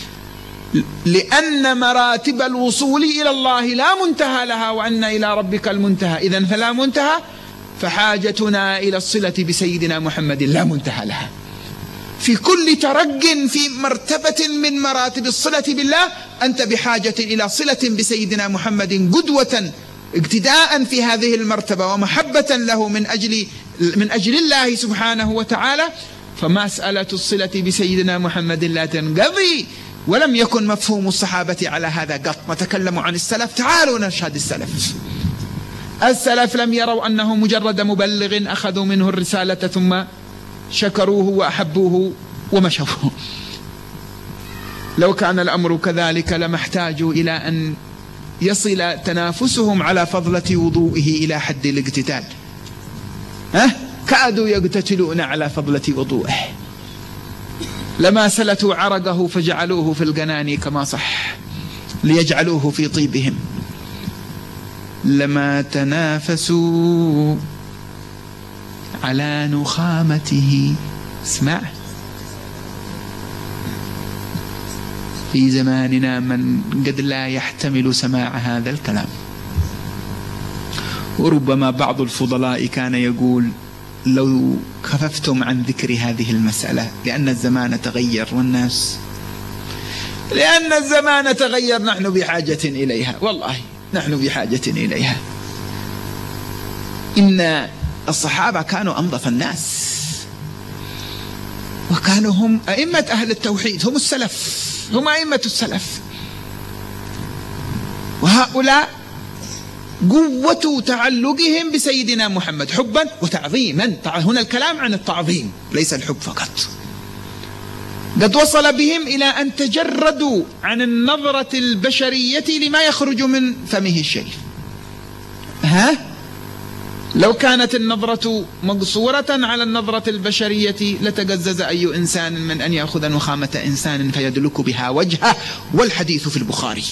لأن مراتب الوصول إلى الله لا منتهى لها، وأن إلى ربك المنتهى. إذن فلا منتهى، فحاجتنا إلى الصلة بسيدنا محمد لا منتهى لها. في كل ترق في مرتبة من مراتب الصلة بالله أنت بحاجة إلى صلة بسيدنا محمد قدوة اقتداء في هذه المرتبة ومحبة له من أجل الله سبحانه وتعالى. فمسألة الصلة بسيدنا محمد لا تنقضي، ولم يكن مفهوم الصحابة على هذا قط. نتكلم عن السلف، تعالوا نشهد السلف. السلف لم يروا أنه مجرد مبلغ أخذوا منه الرسالة ثم شكروه وأحبوه ومشوه. لو كان الأمر كذلك لما احتاجوا إلى أن يصل تنافسهم على فضلة وضوئه إلى حد الاقتتال. كادوا يقتتلون على فضلة وضوئه، لما سلتوا عرقه فجعلوه في القناني كما صح ليجعلوه في طيبهم. لما تنافسوا على نخامته. اسمع، في زماننا من قد لا يحتمل سماع هذا الكلام. وربما بعض الفضلاء كان يقول لو خففتم عن ذكر هذه المسألة لأن الزمان تغير لأن الزمان تغير، نحن بحاجة إليها، والله نحن بحاجة إليها. إن الصحابة كانوا أنظف الناس، وكانوا هم أئمة أهل التوحيد، هم السلف، هم أئمة السلف. وهؤلاء قوة تعلقهم بسيدنا محمد حبا وتعظيما. هنا الكلام عن التعظيم ليس الحب فقط. قد وصل بهم إلى أن تجردوا عن النظرة البشرية لما يخرج من فمه الشريف. لو كانت النظرة مقصورة على النظرة البشرية لتجزز أي إنسان من أن يأخذ نخامة إنسان فيدلك بها وجهه، والحديث في البخاري.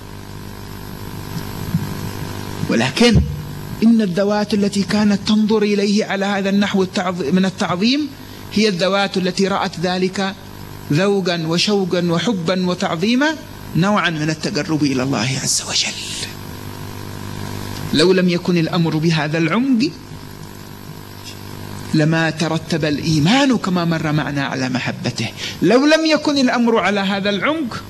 ولكن إن الذوات التي كانت تنظر إليه على هذا النحو من التعظيم هي الذوات التي رأت ذلك ذوقا وشوقا وحبا وتعظيما، نوعا من التقرب إلى الله عز وجل. لو لم يكن الأمر بهذا العمق لما ترتب الإيمان كما مر معنا على محبته. لو لم يكن الأمر على هذا العمق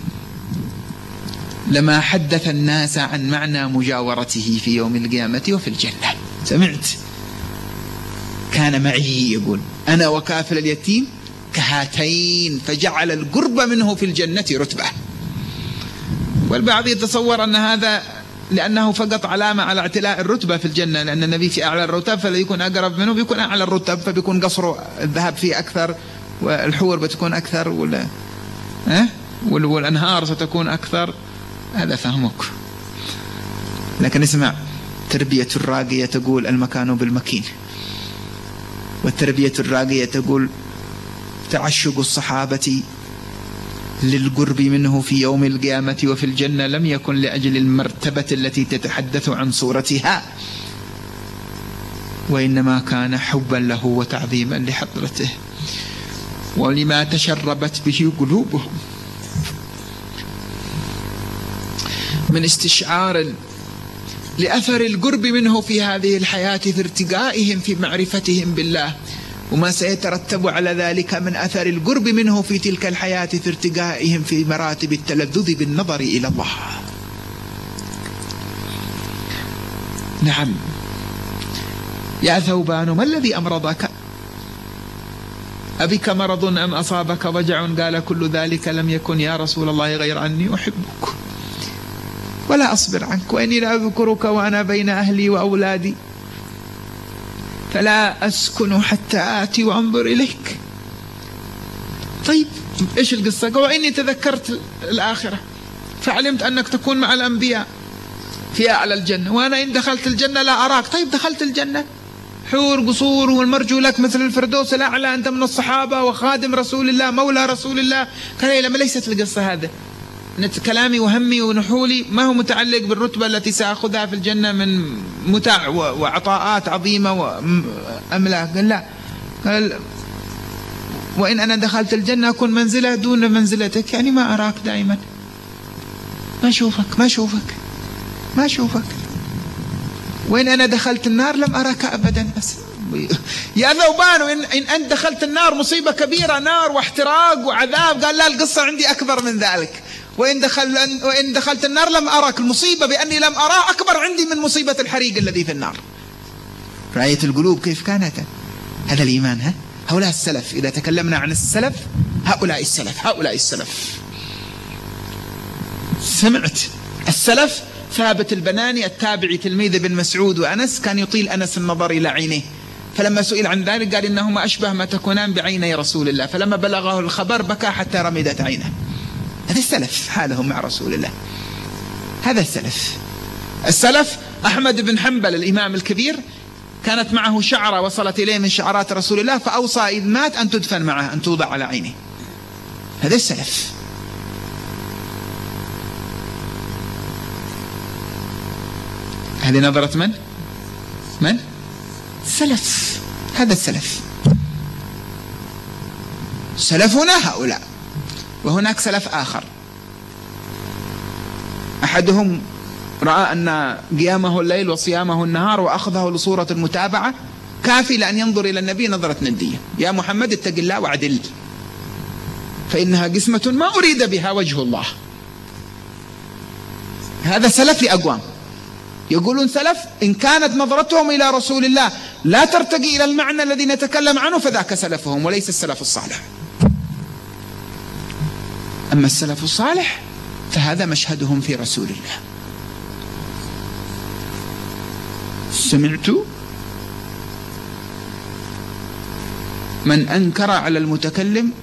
لما حدث الناس عن معنى مجاورته في يوم القيامة وفي الجنة. سمعت كان معي يقول أنا وكافل اليتيم كهاتين، فجعل القرب منه في الجنة رتبة. والبعض يتصور أن هذا لأنه فقط علامة على اعتلاء الرتبة في الجنة، لأن النبي في أعلى الرتب فلا يكون أقرب منه بيكون أعلى الرتب، فبيكون قصر الذهب فيه أكثر والحور بتكون أكثر والأنهار ستكون أكثر. هذا فهمك. لكن اسمع، تربية الراقية تقول المكان بالمكين، والتربية الراقية تقول تعشق الصحابة للقرب منه في يوم القيامة وفي الجنة لم يكن لأجل المرتبة التي تتحدث عن صورتها، وإنما كان حبا له وتعظيما لحضرته ولما تشربت به قلوبهم من استشعار لأثر القرب منه في هذه الحياة، في ارتقائهم في معرفتهم بالله، وما سيترتب على ذلك من أثر القرب منه في تلك الحياة في ارتقائهم في مراتب التلذذ بالنظر إلى الله. نعم يا ثوبان ما الذي أمرضك؟ أبك مرض أم أصابك وجع؟ قال كل ذلك لم يكن يا رسول الله غير أني أحبك ولا أصبر عنك، وإني لا أذكرك وأنا بين أهلي وأولادي فلا أسكن حتى آتي وأنظر إليك. طيب إيش القصة؟ وإني تذكرت الآخرة فعلمت أنك تكون مع الأنبياء في أعلى الجنة، وأنا إن دخلت الجنة لا أراك. طيب دخلت الجنة حور قصور والمرجو لك مثل الفردوس الأعلى، أنت من الصحابة وخادم رسول الله مولى رسول الله. قال لما ليست القصة هذا، كلامي وهمي ونحولي ما هو متعلق بالرتبة التي سأخذها في الجنة من متاع وعطاءات عظيمة وأملاك. قال لا، قال وإن أنا دخلت الجنة أكون منزلة دون منزلتك، يعني ما أراك دائما، ما أشوفك. وإن أنا دخلت النار لم أراك أبدا. يا ذوبان إن أنت دخلت النار مصيبة كبيرة، نار واحتراق وعذاب. قال لا، القصة عندي أكبر من ذلك. وإن دخلت النار لم أراك، المصيبة بأني لم أراه أكبر عندي من مصيبة الحريق الذي في النار. رأية القلوب كيف كانت؟ هذا الإيمان. هؤلاء السلف، إذا تكلمنا عن السلف هؤلاء السلف. سمعت السلف ثابت البناني التابعي تلميذ بن مسعود وأنس، كان يطيل أنس النظر إلى عينيه، فلما سئل عن ذلك قال إنهما أشبه ما تكونان بعيني رسول الله، فلما بلغه الخبر بكى حتى رمدت عينه. هذا السلف حالهم مع رسول الله. هذا السلف أحمد بن حنبل الإمام الكبير كانت معه شعرة وصلت إليه من شعرات رسول الله، فأوصى إذ مات أن تدفن معه، أن توضع على عينه. هذا السلف. هذه نظرة من؟ سلف. هذا السلف. سلفنا هؤلاء. وهناك سلف آخر، أحدهم رأى أن قيامه الليل وصيامه النهار وأخذه لصورة المتابعة كافي لأن ينظر إلى النبي نظرة ندية. يا محمد اتق الله وعدل، فإنها قسمة ما أريد بها وجه الله. هذا سلف لأقوام يقولون سلف إن كانت نظرتهم إلى رسول الله لا ترتقي إلى المعنى الذي نتكلم عنه فذاك سلفهم وليس السلف الصالح. أما السلف الصالح فهذا مشهدهم في رسول الله. سمعت من أنكر على المتكلم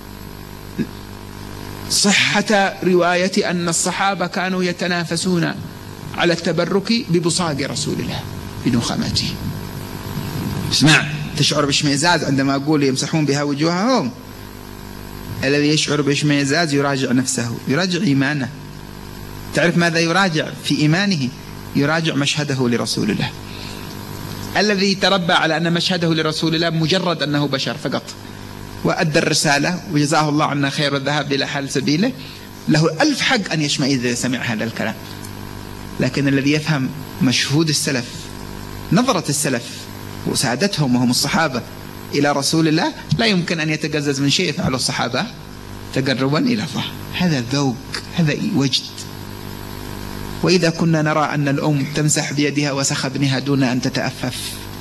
صحة رواية أن الصحابة كانوا يتنافسون على التبرك ببصاق رسول الله بنخامته. اسمع، تشعر باشمئزاز عندما أقول يمسحون بها وجوههم؟ الذي يشعر باشمئزاز يراجع نفسه، يراجع إيمانه. تعرف ماذا يراجع في إيمانه؟ يراجع مشهده لرسول الله. الذي تربى على أن مشهده لرسول الله مجرد أنه بشر فقط وأدى الرسالة وجزاه الله عنا خير والذهاب إلى حال سبيله، له ألف حق أن يشمئز إذا سمع هذا الكلام. لكن الذي يفهم مشهود السلف، نظرة السلف وسعادتهم وهم الصحابة إلى رسول الله، لا يمكن أن يتقزز من شيء يفعله الصحابة تقربا إلى الله. هذا ذوق، هذا وجد. وإذا كنا نرى أن الأم تمسح بيدها وسخ ابنها دون أن تتأفف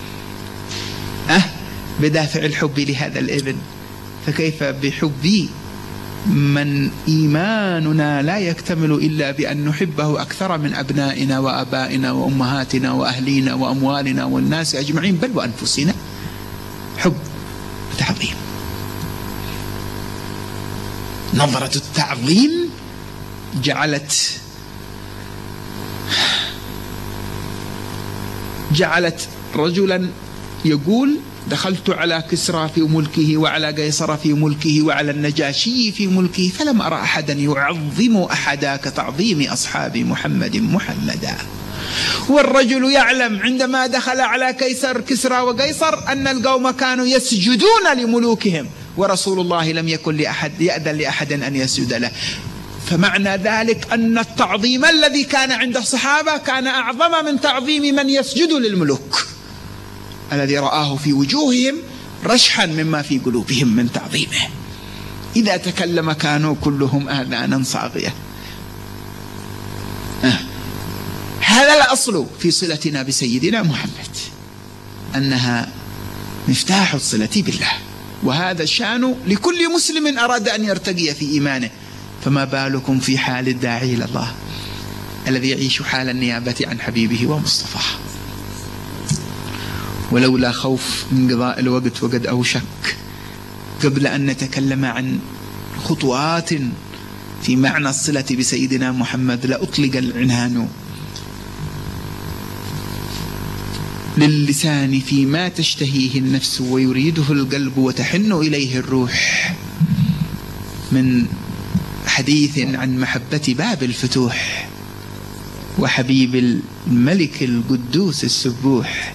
بدافع الحب لهذا الابن، فكيف بحب من إيماننا لا يكتمل إلا بأن نحبه أكثر من أبنائنا وأبائنا وأمهاتنا وأهلينا وأموالنا والناس أجمعين بل وأنفسنا؟ حب وتعظيم. نظرة التعظيم جعلت رجلا يقول دخلت على كسرى في ملكه وعلى قيصر في ملكه وعلى النجاشي في ملكه فلم أرى أحدا يعظم أحدا كتعظيم أصحاب محمدا. والرجل يعلم عندما دخل على كسرى وقيصر أن القوم كانوا يسجدون لملوكهم ورسول الله لم يكن يأذن لأحد أن يسجد له. فمعنى ذلك أن التعظيم الذي كان عند الصحابة كان أعظم من تعظيم من يسجد للملوك، الذي رآه في وجوههم رشحا مما في قلوبهم من تعظيمه. إذا تكلم كانوا كلهم آذانا صاغية. هذا الأصل في صلتنا بسيدنا محمد، أنها مفتاح الصلة بالله، وهذا الشأن لكل مسلم أراد أن يرتقي في إيمانه. فما بالكم في حال الداعي إلى الله الذي يعيش حال النيابة عن حبيبه ومصطفاه. ولولا خوف انقضاء الوقت وقد أوشك، قبل أن نتكلم عن خطوات في معنى الصلة بسيدنا محمد لأطلق العنان للسان فيما تشتهيه النفس ويريده القلب وتحن إليه الروح، من حديث عن محبة باب الفتوح وحبيب الملك القدوس السبوح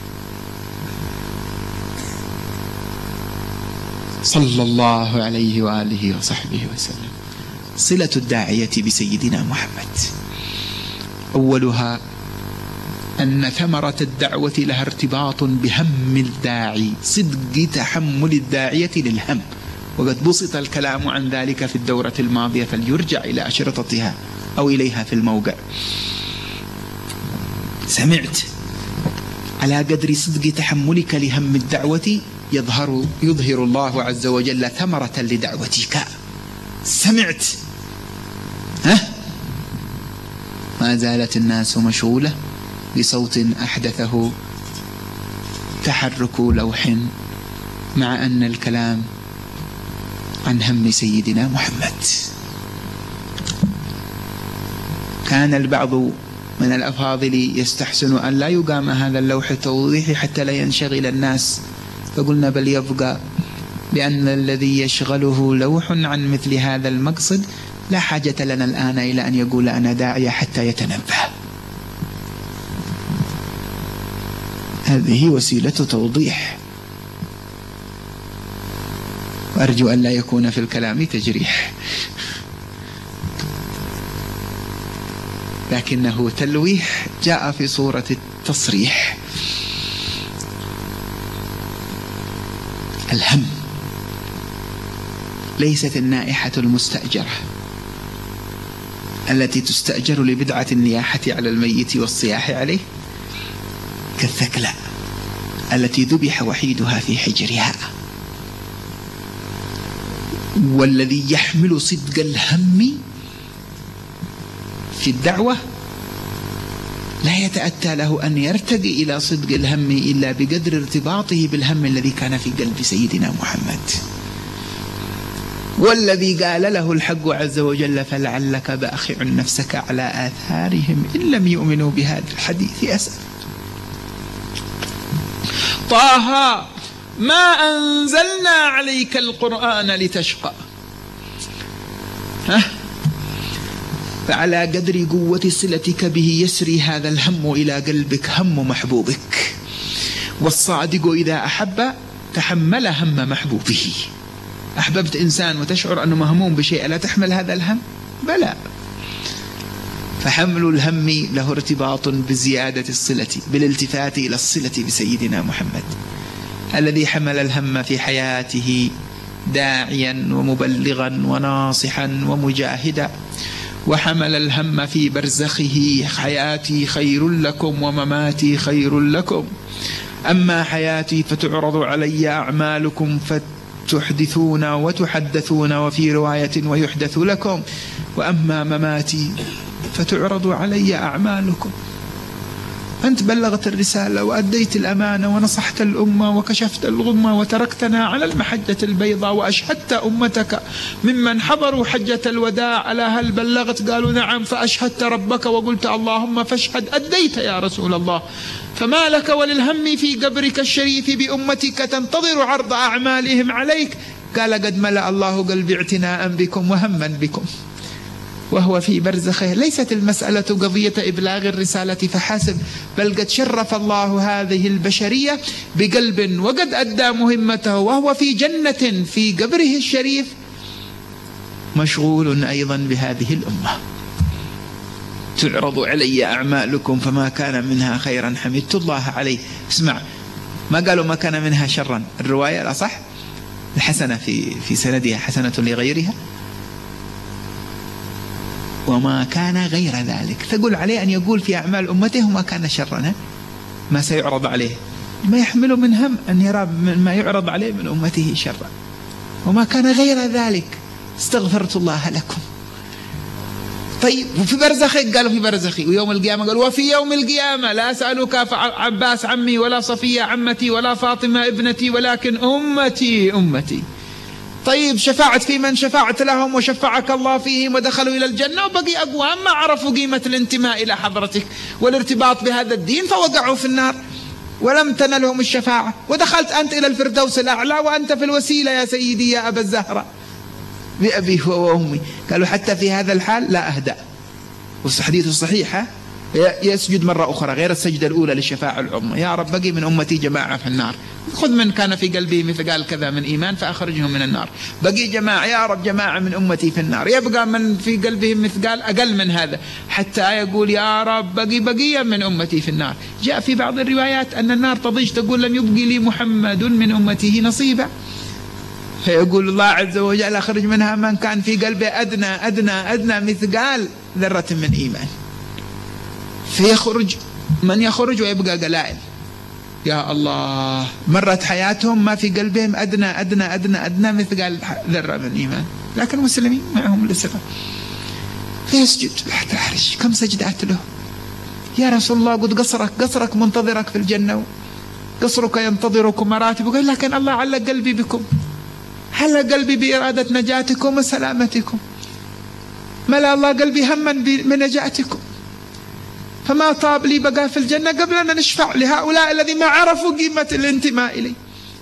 صلى الله عليه وآله وصحبه وسلم. صلة الداعية بسيدنا محمد أولها أن ثمرة الدعوة لها ارتباط بهم الداعي، صدق تحمل الداعية للهم، وقد بسط الكلام عن ذلك في الدورة الماضية فليرجع إلى أشرطتها أو إليها في الموقع. سمعت على قدر صدق تحملك لهم الدعوة يظهر الله عز وجل ثمرة لدعوتك. سمعت ما زالت الناس مشغولة بصوت أحدثه تحرك لوح، مع أن الكلام عن هم سيدنا محمد. كان البعض من الأفاضل يستحسن أن لا يقام هذا اللوح التوضيحي حتى لا ينشغل الناس، فقلنا بل يبقى، لأن الذي يشغله لوح عن مثل هذا المقصد لا حاجة لنا الآن إلى أن يقول أنا داعية حتى يتنبه. هذه وسيلة توضيح، وأرجو أن لا يكون في الكلام تجريح، لكنه تلويح جاء في صورة التصريح. الهم ليست النائحة المستأجرة التي تستأجر لبدعة النياحة على الميت والصياح عليه، كالثكلى التي ذبح وحيدها في حجرها. والذي يحمل صدق الهم في الدعوة لا يتأتى له أن يرتقي إلى صدق الهم إلا بقدر ارتباطه بالهم الذي كان في قلب سيدنا محمد. والذي قال له الحق عز وجل فلعلك باخع نفسك على آثارهم إن لم يؤمنوا بهذا الحديث أسف. طه ما أنزلنا عليك القرآن لتشقى. فعلى قدر قوة صلتك به يسري هذا الهم إلى قلبك هم محبوبك. والصادق إذا أحب تحمل هم محبوبه. أحببت إنسان وتشعر أنه مهموم بشيء لا تحمل هذا الهم؟ بلى. فحمل الهم له ارتباط بزيادة الصلة، بالالتفات إلى الصلة بسيدنا محمد الذي حمل الهم في حياته داعيا ومبلغا وناصحا ومجاهدا، وحمل الهم في برزخه حياتي خير لكم ومماتي خير لكم، أما حياتي فتعرض علي أعمالكم فتحدثون وتحدثون، وفي رواية ويحدث لكم، وأما مماتي فتعرض علي أعمالكم. أنت بلغت الرسالة وأديت الأمانة ونصحت الأمة وكشفت الغمة وتركتنا على المحجة البيضاء وأشهدت أمتك ممن حضروا حجة الوداع ألا هل بلغت؟ قالوا نعم. فأشهدت ربك وقلت اللهم فاشهد أديت يا رسول الله. فما لك وللهم في قبرك الشريف بأمتك تنتظر عرض أعمالهم عليك؟ قال قد ملأ الله قلبي اعتناء بكم وهما بكم. وهو في برزخه ليست المسألة قضية إبلاغ الرسالة فحسب، بل قد شرف الله هذه البشرية بقلب وقد أدى مهمته وهو في جنة في قبره الشريف مشغول أيضا بهذه الأمة. تعرض علي أعمالكم فما كان منها خيرا حمدت الله عليه. اسمع، ما قالوا ما كان منها شرا، الرواية الأصح الحسنة في سندها حسنة لغيرها، وما كان غير ذلك تقول عليه أن يقول في أعمال أمته وما كان شرا، ما سيعرض عليه، ما يحمل من هم أن يرى ما يعرض عليه من أمته شرا، وما كان غير ذلك استغفرت الله لكم. طيب وفي برزخي؟ قالوا في برزخي. ويوم القيامة قالوا وفي يوم القيامة لا أسألك عباس عمي ولا صفية عمتي ولا فاطمة ابنتي ولكن أمتي أمتي. طيب شفاعت في من شفاعت لهم وشفعك الله فيهم ودخلوا إلى الجنة، وبقي أقوام ما عرفوا قيمة الانتماء إلى حضرتك والارتباط بهذا الدين فوقعوا في النار ولم تنلهم الشفاعة، ودخلت أنت إلى الفردوس الأعلى وأنت في الوسيلة يا سيدي يا أبا الزهراء بأبي وأمي. قالوا حتى في هذا الحال لا أهدأ. والحديث الصحيح يسجد مرة أخرى غير السجدة الأولى للشفاعة العظمى، يا رب بقي من أمتي جماعة في النار، خذ من كان في قلبه مثقال كذا من إيمان فأخرجهم من النار. بقي جماعة، يا رب جماعة من أمتي في النار، يبقى من في قلبهم مثقال أقل من هذا حتى يقول يا رب بقي بقية من أمتي في النار. جاء في بعض الروايات أن النار تضج تقول لم يبقي لي محمد من أمته نصيبا، فيقول الله عز وجل أخرج منها من كان في قلبه أدنى أدنى أدنى مثقال ذرة من إيمان، فيخرج من يخرج ويبقى قلائل. يا الله، مرت حياتهم ما في قلبهم أدنى أدنى أدنى أدنى مثقال ذرة من إيمان، لكن مسلمين معهم الإسلام. فيسجد تحت العرش. كم سجدات له يا رسول الله؟ قد قصرك منتظرك في الجنة، قصرك ينتظرك مراتب، لكن الله علق قلبي بكم، علق قلبي بإرادة نجاتكم وسلامتكم، ملأ الله قلبي هما بنجاتكم، فما طاب لي بقى في الجنة قبل أن نشفع لهؤلاء الذين ما عرفوا قيمة الانتماء إلي.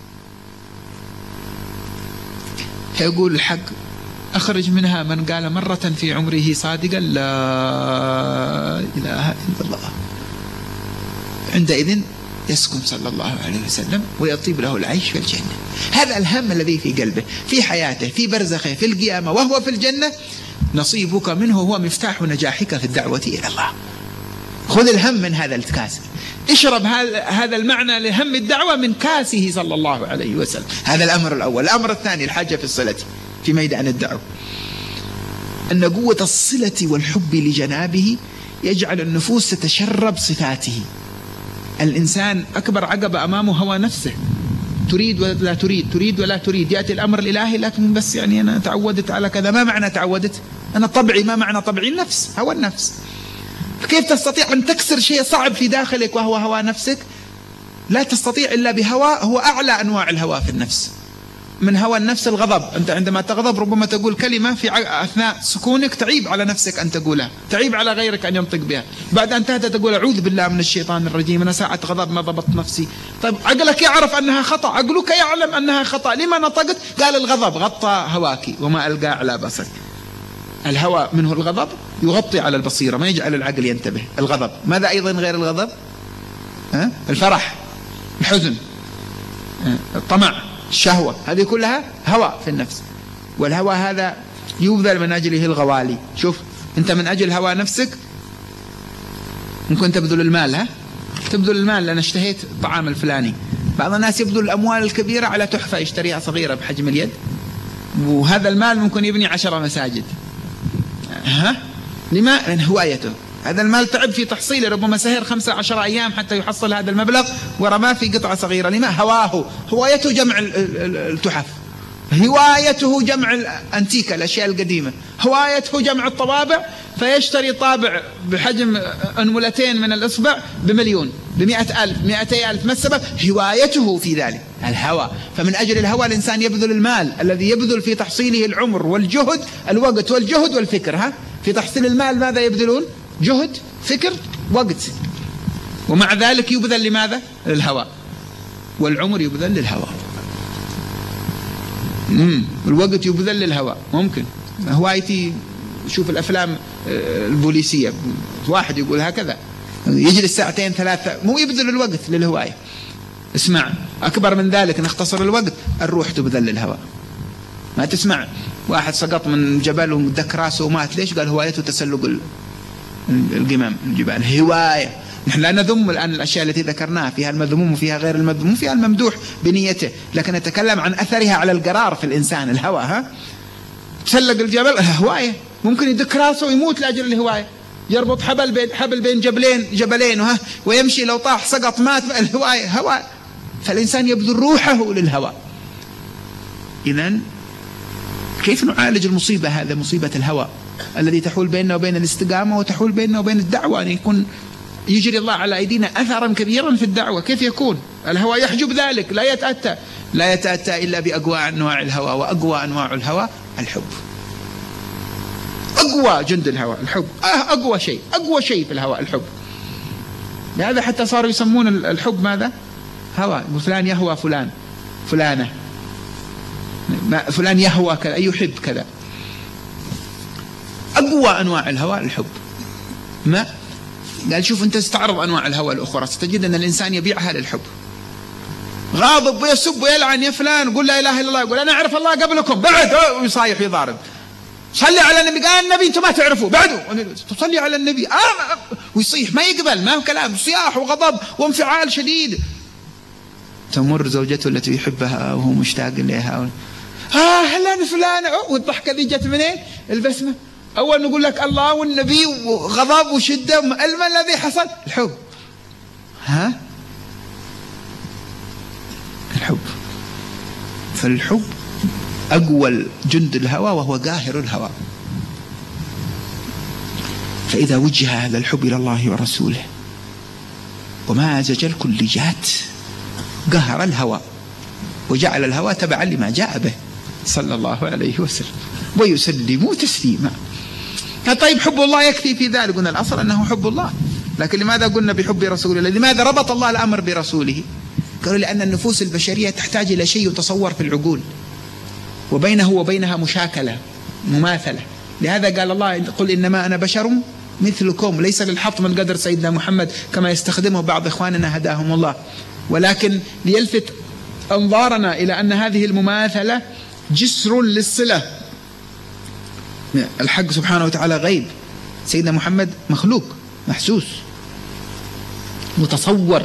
فيقول الحق أخرج منها من قال مرة في عمره صادقا لا إله إلا الله. عندئذ يسكن صلى الله عليه وسلم ويطيب له العيش في الجنة. هذا الهم الذي في قلبه في حياته في برزخه في القيامة وهو في الجنة، نصيبك منه هو مفتاح نجاحك في الدعوة إلى الله. خذ الهم من هذا الكاس، اشرب هذا المعنى لهم الدعوة من كاسه صلى الله عليه وسلم. هذا الأمر الأول. الأمر الثاني الحاجة في الصلة في ميدان الدعوة، أن قوة الصلة والحب لجنابه يجعل النفوس تتشرب صفاته. الإنسان أكبر عقبة أمامه هو نفسه، تريد ولا تريد، تريد ولا تريد، يأتي الأمر الإلهي لكن بس يعني أنا تعودت على كذا. ما معنى تعودت؟ أنا طبعي، ما معنى طبعي؟ النفس، هو النفس. كيف تستطيع أن تكسر شيء صعب في داخلك وهو هوى نفسك؟ لا تستطيع إلا بهوى هو أعلى أنواع الهوى في النفس. من هوى النفس الغضب، أنت عندما تغضب ربما تقول كلمة في أثناء سكونك تعيب على نفسك أن تقولها، تعيب على غيرك أن ينطق بها، بعد أن تهدى تقول أعوذ بالله من الشيطان الرجيم، أنا ساعة غضب ما ضبطت نفسي. طيب عقلك يعرف أنها خطأ، عقلك يعلم أنها خطأ، لما نطقت؟ قال الغضب غطى هواك وما ألقى على بصرك. الهوى منه الغضب يغطي على البصيرة، ما يجعل العقل ينتبه. الغضب ماذا أيضا غير الغضب؟ الفرح، الحزن، الطمع، الشهوة، هذه كلها هوى في النفس. والهوى هذا يبذل من أجله الغوالي. شوف أنت من أجل هوى نفسك ممكن تبذل المال، تبذل المال لأن اشتهيت الطعام الفلاني. بعض الناس يبذل الأموال الكبيرة على تحفة يشتريها صغيرة بحجم اليد، وهذا المال ممكن يبني 10 مساجد. لما؟ لأن هوايته هذا المال تعب في تحصيله، ربما سهر 15 أيام حتى يحصل هذا المبلغ ورماه في قطعة صغيرة. لما؟ هواه، هوايته جمع التحف، هوايته جمع الأنتيكة الأشياء القديمة، هوايته جمع الطوابع، فيشتري طابع بحجم أنملتين من الإصبع ب1,000,000 ب100,000 200,000. ما السبب؟ هوايته في ذلك، الهوى. فمن أجل الهوى الإنسان يبذل المال الذي يبذل في تحصيله العمر والجهد، الوقت والجهد والفكر. في تحصيل المال ماذا يبذلون؟ جهد، فكر، وقت. ومع ذلك يبذل لماذا؟ للهوى. والعمر يبذل للهوى، الوقت يبذل للهوى. ممكن هوايتي شوف الأفلام البوليسية، واحد يقول هكذا يجلس 2 3 مو يبذل الوقت للهواية. اسمع أكبر من ذلك نختصر الوقت، الروح تبذل للهوى. ما تسمع واحد سقط من جبل ودك راسه ومات، ليش؟ قال هوايته تسلق القمم الجبال. هواية. نحن لا نذم الآن الأشياء التي ذكرناها، فيها المذموم وفيها غير المذموم، فيها الممدوح بنيته، لكن نتكلم عن أثرها على القرار في الإنسان. الهوى تسلق الجبل، هواية. ممكن يدك راسه ويموت لأجل الهواية، يربط حبل بين جبلين ويمشي، لو طاح سقط مات. الهواية هوى. فالإنسان يبذل روحه للهوى. إذن كيف نعالج المصيبة هذا، مصيبة الهوى الذي تحول بيننا وبين الاستقامة وتحول بيننا وبين الدعوة، أن يكون يجري الله على أيدينا أثرا كبيرا في الدعوة. كيف يكون؟ الهوى يحجب ذلك، لا يتأتى إلا بأقوى أنواع الهوى، وأقوى أنواع الهوى الحب. أقوى جند الهوى الحب، أقوى شيء في الهوى الحب. لهذا حتى صاروا يسمون الحب ماذا؟ هوى. فلان يهوى فلانة، فلان يهوى كذا، يحب كذا. أقوى أنواع الهوى الحب. ما قال شوف أنت استعرض أنواع الهوى الأخرى ستجد أن الإنسان يبيعها للحب. غاضب ويسب ويلعن يا فلان، قل لا إله إلا الله، يقول أنا أعرف الله قبلكم بعد، ويصايح يضارب. صلي على النبي، قال النبي أنتم ما تعرفوا بعده، تصلي على النبي ويصيح، ما يقبل، ما هو كلام، صياح وغضب وانفعال شديد. تمر زوجته التي يحبها وهو مشتاق إليها، هلا فلان، والضحكة ذي جت منين؟ البسمة. أول نقول لك الله والنبي وغضب وشدة، ما الذي حصل؟ الحب. الحب. فالحب أقوى جند الهوى وهو قاهر الهوى. فإذا وجه هذا الحب إلى الله ورسوله ومازج الكليات قهر الهوى وجعل الهوى تبعا لما جاء به صلى الله عليه وسلم ويسلموا تسليما. طيب حب الله يكفي في ذلك؟ قلنا الأصل أنه حب الله، لكن لماذا قلنا بحب رسول الله؟ لماذا ربط الله الأمر برسوله؟ قالوا لأن النفوس البشرية تحتاج إلى شيء يتصور في العقول، وبينه وبينها مشاكلة مماثلة. لهذا قال الله قل إنما أنا بشر مثلكم، ليس للحط من قدر سيدنا محمد كما يستخدمه بعض إخواننا هداهم الله، ولكن ليلفت أنظارنا إلى أن هذه المماثلة جسر للصلة. الحق سبحانه وتعالى غيب، سيدنا محمد مخلوق محسوس متصور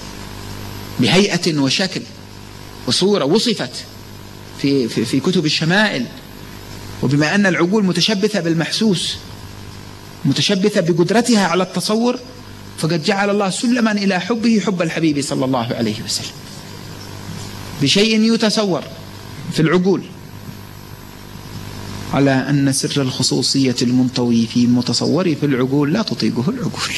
بهيئة وشكل وصورة وصفت في كتب الشمائل. وبما أن العقول متشبثة بالمحسوس، متشبثة بقدرتها على التصور، فقد جعل الله سلما إلى حبه حب الحبيب صلى الله عليه وسلم بشيء يتصور في العقول. على أن سر الخصوصية المنطوي في المتصور في العقول لا تطيقه العقول.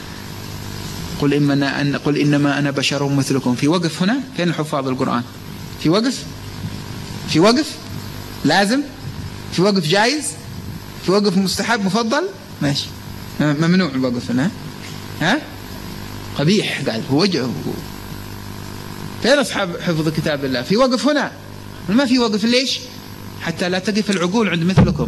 قل إنما أنا بشر مثلكم. في وقف هنا؟ فين الحفاظ القرآن؟ في وقف؟ في وقف لازم؟ في وقف جائز؟ في وقف مستحب مفضل؟ ماشي، ممنوع الوقف هنا. ها؟ قبيح. قال هو وجهه. فين أصحاب حفظ كتاب الله؟ في وقف هنا؟ ما في وقف. ليش؟ حتى لا تقف العقول عند مثلكم.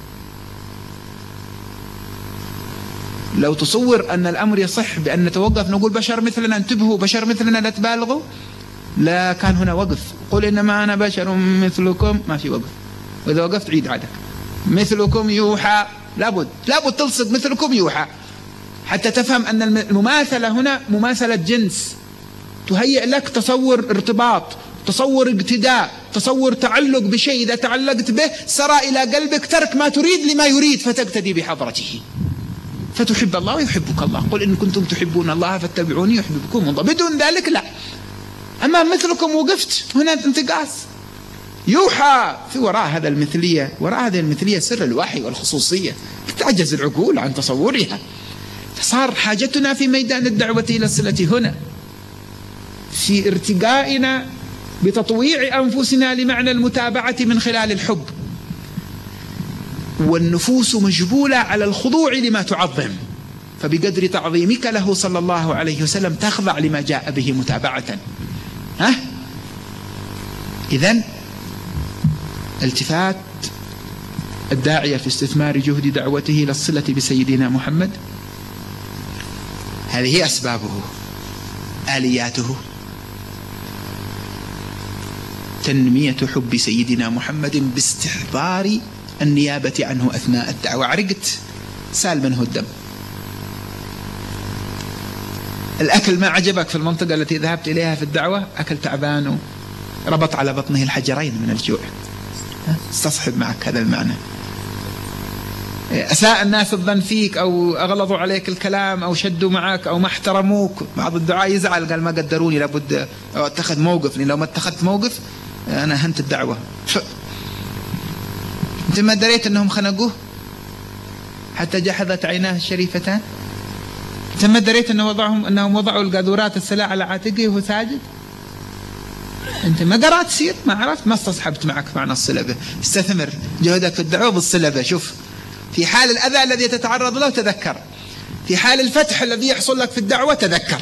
لو تصور أن الأمر يصح بأن نتوقف نقول بشر مثلنا، انتبهوا بشر مثلنا لا تبالغوا، لا كان هنا وقف. قل إنما أنا بشر مثلكم، ما في وقف. وإذا وقفت عيد عادك. مثلكم يوحى، لابد تلصق مثلكم يوحى، حتى تفهم أن المماثلة هنا مماثلة جنس، تهيئ لك تصور ارتباط، تصور اقتداء، تصور تعلق بشيء، إذا تعلقت به سرى إلى قلبك ترك ما تريد لما يريد فتقتدي بحضرته فتحب الله ويحبك الله. قل إن كنتم تحبون الله فاتبعوني يحببكم الله. بدون ذلك لا. أما مثلكم وقفت هنا انتقاص. يوحى في وراء هذا المثلية، وراء هذه المثلية سر الوحي والخصوصية تعجز العقول عن تصورها. فصار حاجتنا في ميدان الدعوة إلى الصلة هنا في ارتقائنا بتطويع أنفسنا لمعنى المتابعة من خلال الحب، والنفوس مجبولة على الخضوع لما تعظم، فبقدر تعظيمك له صلى الله عليه وسلم تخضع لما جاء به متابعة. إذن التفات الداعية في استثمار جهد دعوته إلى الصلة بسيدنا محمد، هذه هي أسبابه، آلياته. تنمية حب سيدنا محمد باستحضار النيابة عنه أثناء الدعوة. عرقت سال منه الدم. الأكل ما عجبك في المنطقة التي ذهبت إليها في الدعوة، أكل تعبان ربط على بطنه الحجرين من الجوع. استصحب معك هذا المعنى. أساء الناس الظن فيك أو أغلظوا عليك الكلام أو شدوا معك أو ما احترموك، بعض الدعاء يزعل قال ما قدروني، لابد اتخذ موقف، لو ما اتخذت موقف أنا هنت الدعوة. أنت ما دريت أنهم خنقوه حتى جحظت عيناه الشريفتان؟ أنت ما دريت أنهم وضعوا القاذورات السلاح على عاتقه وهو ساجد؟ أنت ما قرأت سير، ما عرفت، ما استصحبت معك معنى الصلة به. استثمر جهدك في الدعوة بالصلة به. شوف في حال الأذى الذي تتعرض له تذكر، في حال الفتح الذي يحصل لك في الدعوة تذكر.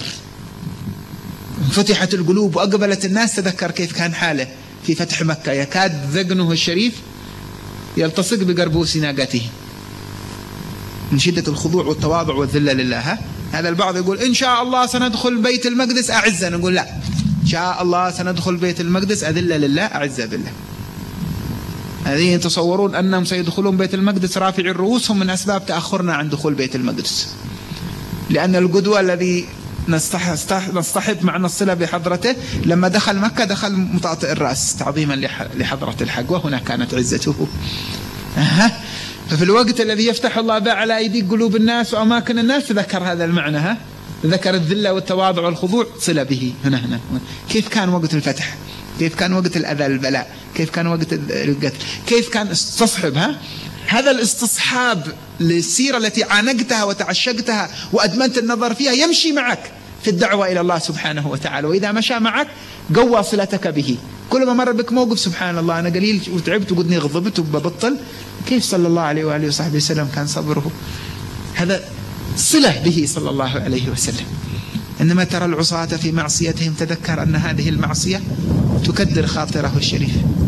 فتحت القلوب وأقبلت الناس تذكر كيف كان حاله في فتح مكة، يكاد ذقنه الشريف يلتصق بقربوس ناقته من شدة الخضوع والتواضع والذلة لله. هذا البعض يقول إن شاء الله سندخل بيت المقدس أعزة، نقول لا، إن شاء الله سندخل بيت المقدس أذل لله أعزة بالله. هذه يتصورون أنهم سيدخلون بيت المقدس رافعي رؤوسهم من أسباب تأخرنا عن دخول بيت المقدس، لأن القدوة الذي نصطحب معنى الصلة بحضرته لما دخل مكة دخل مطاطئ الرأس تعظيما لحضرة الحق، وهنا كانت عزته. ففي الوقت الذي يفتح الله به على أيدي قلوب الناس وأماكن الناس تذكر هذا المعنى، ذكر الذلة والتواضع والخضوع، صلة به هنا. كيف كان وقت الفتح، كيف كان وقت الأذى البلاء، كيف كان وقت القتل، كيف كان استصحب. هذا الاستصحاب للسيرة التي عانقتها وتعشقتها وأدمنت النظر فيها يمشي معك في الدعوة إلى الله سبحانه وتعالى، وإذا مشى معك قوى صلتك به. كل ما مر بك موقف سبحان الله أنا قليل وتعبت وقدني غضبت وببطل، كيف صلى الله عليه وآله وصحبه وسلم كان صبره. هذا صلة به صلى الله عليه وسلم. إنما ترى العصاة في معصيتهم تذكر أن هذه المعصية تكدر خاطره الشريف،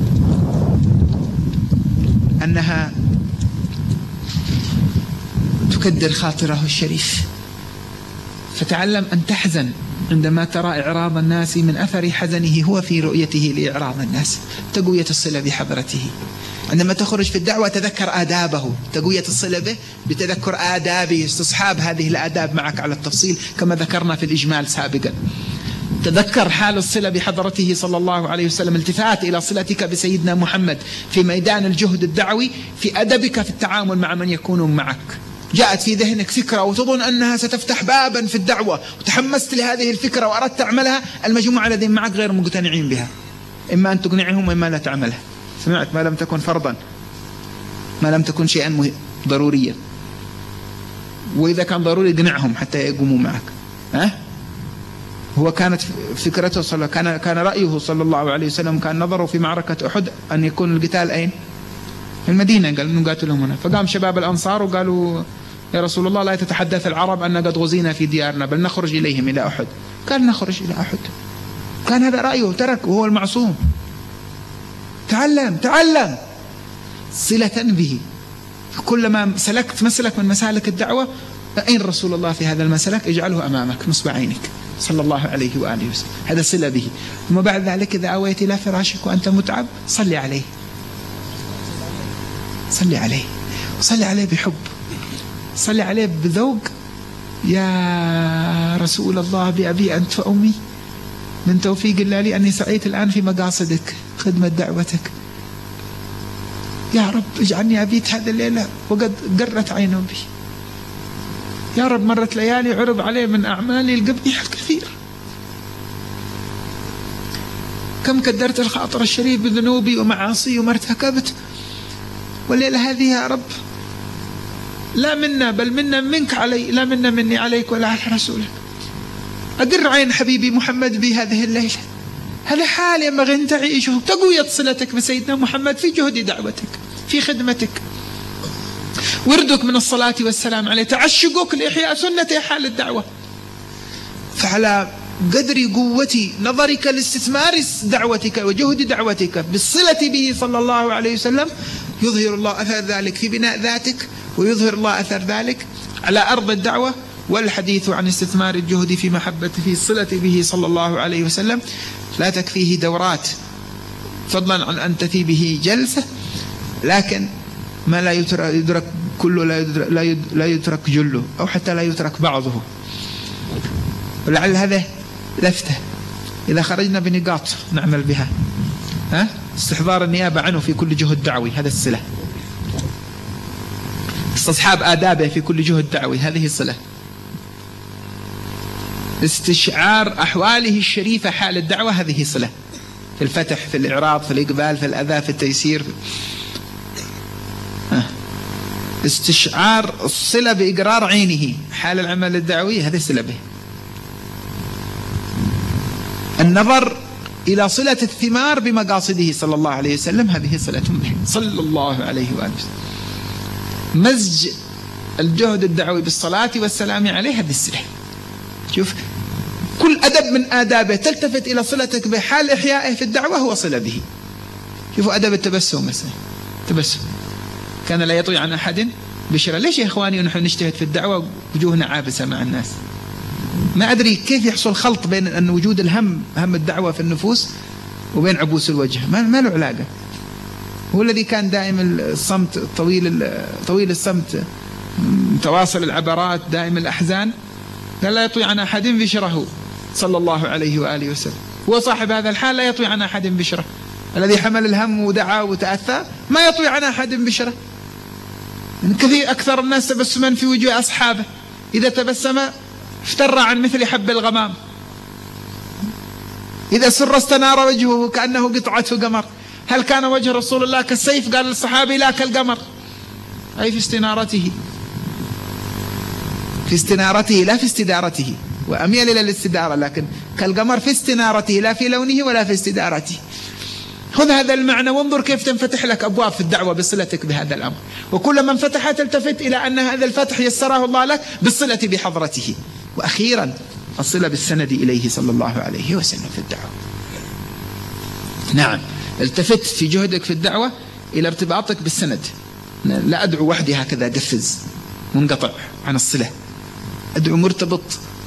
أنها تكدر خاطره الشريف، فتعلم أن تحزن عندما ترى إعراض الناس من أثر حزنه هو في رؤيته لإعراض الناس. تقوية الصلة بحضرته. عندما تخرج في الدعوة تذكر آدابه، تقوية الصلة به بتذكر آدابه، استصحاب هذه الآداب معك على التفصيل كما ذكرنا في الإجمال سابقا. تذكر حال الصلة بحضرته صلى الله عليه وسلم، التفات إلى صلتك بسيدنا محمد في ميدان الجهد الدعوي، في أدبك في التعامل مع من يكونون معك. جاءت في ذهنك فكرة وتظن أنها ستفتح بابا في الدعوة وتحمست لهذه الفكرة وأردت تعملها، المجموعة الذين معك غير مقتنعين بها، إما أن تقنعهم وإما لا تعملها. سمعت ما لم تكن فرضا ما لم تكن شيئا ضروريا، وإذا كان ضروري اقنعهم حتى يقوموا معك. هو كانت فكرته كان رأيه صلى الله عليه وسلم، كان نظره في معركة أحد أن يكون القتال أين؟ في المدينة، قال نقاتلهم هنا. فقام شباب الأنصار وقالوا يا رسول الله لا تتحدث العرب أن قد غزينا في ديارنا، بل نخرج إليهم إلى أحد. قال نخرج إلى أحد. كان هذا رأيه، ترك وهو المعصوم. تعلم صلة به. كلما سلكت مسلك من مسالك الدعوة، أين رسول الله في هذا المسلك؟ اجعله أمامك نصب عينك صلى الله عليه وآله وسلم. هذا صلة به. ثم بعد ذلك إذا أويت إلى فراشك وأنت متعب صلي عليه، صلي عليه، صلي عليه بحب، صلي عليه بذوق. يا رسول الله بأبي أنت وأمي، من توفيق الله لي أني سعيت الآن في مقاصدك خدمة دعوتك. يا رب اجعلني أبيت هذه الليلة وقد قرت عينه بي. يا رب مرت ليالي عرض عليه من أعمالي القبيحة الكثير، كم كدرت الخاطر الشريف بذنوبي ومعاصي وما ارتكبت، والليلة هذه يا رب لا منا بل منا منك علي، لا منا مني عليك ولا على رسولك. أقر عين حبيبي محمد بي هذه الليلة. هذا حال ينبغي أن تعيشه، تقوية صلتك بسيدنا محمد في جهد دعوتك، في خدمتك، وردك من الصلاة والسلام عليه، تعشقك لإحياء سنة حال الدعوة. فعلى قدر قوة نظرك لاستثمار دعوتك وجهد دعوتك بالصلة به صلى الله عليه وسلم، يظهر الله أثر ذلك في بناء ذاتك، ويظهر الله أثر ذلك على أرض الدعوة. والحديث عن استثمار الجهد في محبته في الصلة به صلى الله عليه وسلم لا تكفيه دورات، فضلا عن أن تفي به جلسة. لكن ما لا يدرك كله لا يترك جله، أو حتى لا يترك بعضه. ولعل هذا لفتة إذا خرجنا بنقاط نعمل بها، استحضار النيابة عنه في كل جهد دعوي، هذا الصلة. استصحاب آدابه في كل جهد دعوي، هذه الصلة. استشعار أحواله الشريفة حال الدعوة، هذه صلة. في الفتح، في الإعراض، في الإقبال، في الأذى، في التيسير. استشعار الصلة بإقرار عينه حال العمل الدعوي، هذه صلة به. النظر إلى صلة الثمار بمقاصده صلى الله عليه وسلم، هذه صلة به صلى الله عليه وآله وسلم. مزج الجهد الدعوي بالصلاة والسلام عليه، هذه الصلة. شوف كل أدب من آدابه تلتفت إلى صلتك بحال إحيائه في الدعوة هو صلة به. شوفوا أدب التبسم مثلا، تبسم كان لا يطوي عن أحد بشرا. ليش يا إخواني ونحن نجتهد في الدعوة وجوهنا عابسة مع الناس؟ ما أدري كيف يحصل خلط بين أن وجود الهم، هم الدعوة في النفوس، وبين عبوس الوجه. ما له علاقة. هو الذي كان دائم الصمت طويل الصمت، متواصل العبرات، دائم الأحزان، قال لا يطوي عن أحد بشره صلى الله عليه وآله وسلم. هو صاحب هذا الحال لا يطوي عن أحد بشره، الذي حمل الهم ودعا وتأثى ما يطوي عن أحد بشره. كثير أكثر الناس تبسما في وجوه أصحابه، إذا تبسم افتر عن مثل حب الغمام، إذا سر استنار وجهه كأنه قطعة قمر. هل كان وجه رسول الله كالسيف؟ قال الصحابي لا، كالقمر، أي في استنارته، في استنارته لا في استدارته، وأميل إلى الاستدارة، لكن كالقمر في استنارته لا في لونه ولا في استدارته. خذ هذا المعنى وانظر كيف تنفتح لك أبواب في الدعوة بصلتك بهذا الأمر. وكلما انفتحت التفت إلى أن هذا الفتح يسره الله لك بالصلة بحضرته. وأخيرا الصلة بالسند إليه صلى الله عليه وسلم في الدعوة. نعم، التفت في جهدك في الدعوة إلى ارتباطك بالسند. لا أدعو وحدي هكذا قفز منقطع عن الصلة، أدعو مرتبط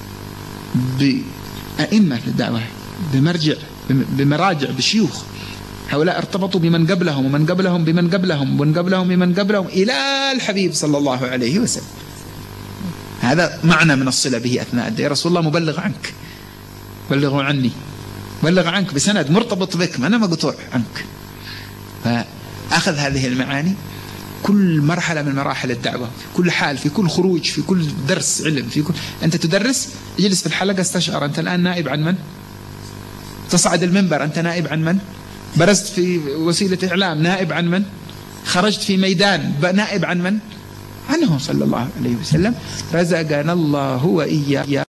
بأئمة في الدعوة، بمراجع، بشيوخ. هؤلاء ارتبطوا بمن قبلهم، ومن قبلهم بمن قبلهم، ومن قبلهم بمن قبلهم، إلى الحبيب صلى الله عليه وسلم. هذا معنى من الصلة به أثناء الدعوة. يا رسول الله مبلغ عنك، بلغوا عني، بلغ عنك بسند مرتبط بك، أنا مقطوع عنك. فأخذ هذه المعاني كل مرحلة من مراحل الدعوة، في كل حال، في كل خروج، في كل درس علم، في كل أنت تدرس، اجلس في الحلقة استشعر أنت الآن نائب عن من؟ تصعد المنبر أنت نائب عن من؟ برزت في وسيلة إعلام نائب عن من؟ خرجت في ميدان نائب عن من؟ عنه صلى الله عليه وسلم. رزقنا الله وإياه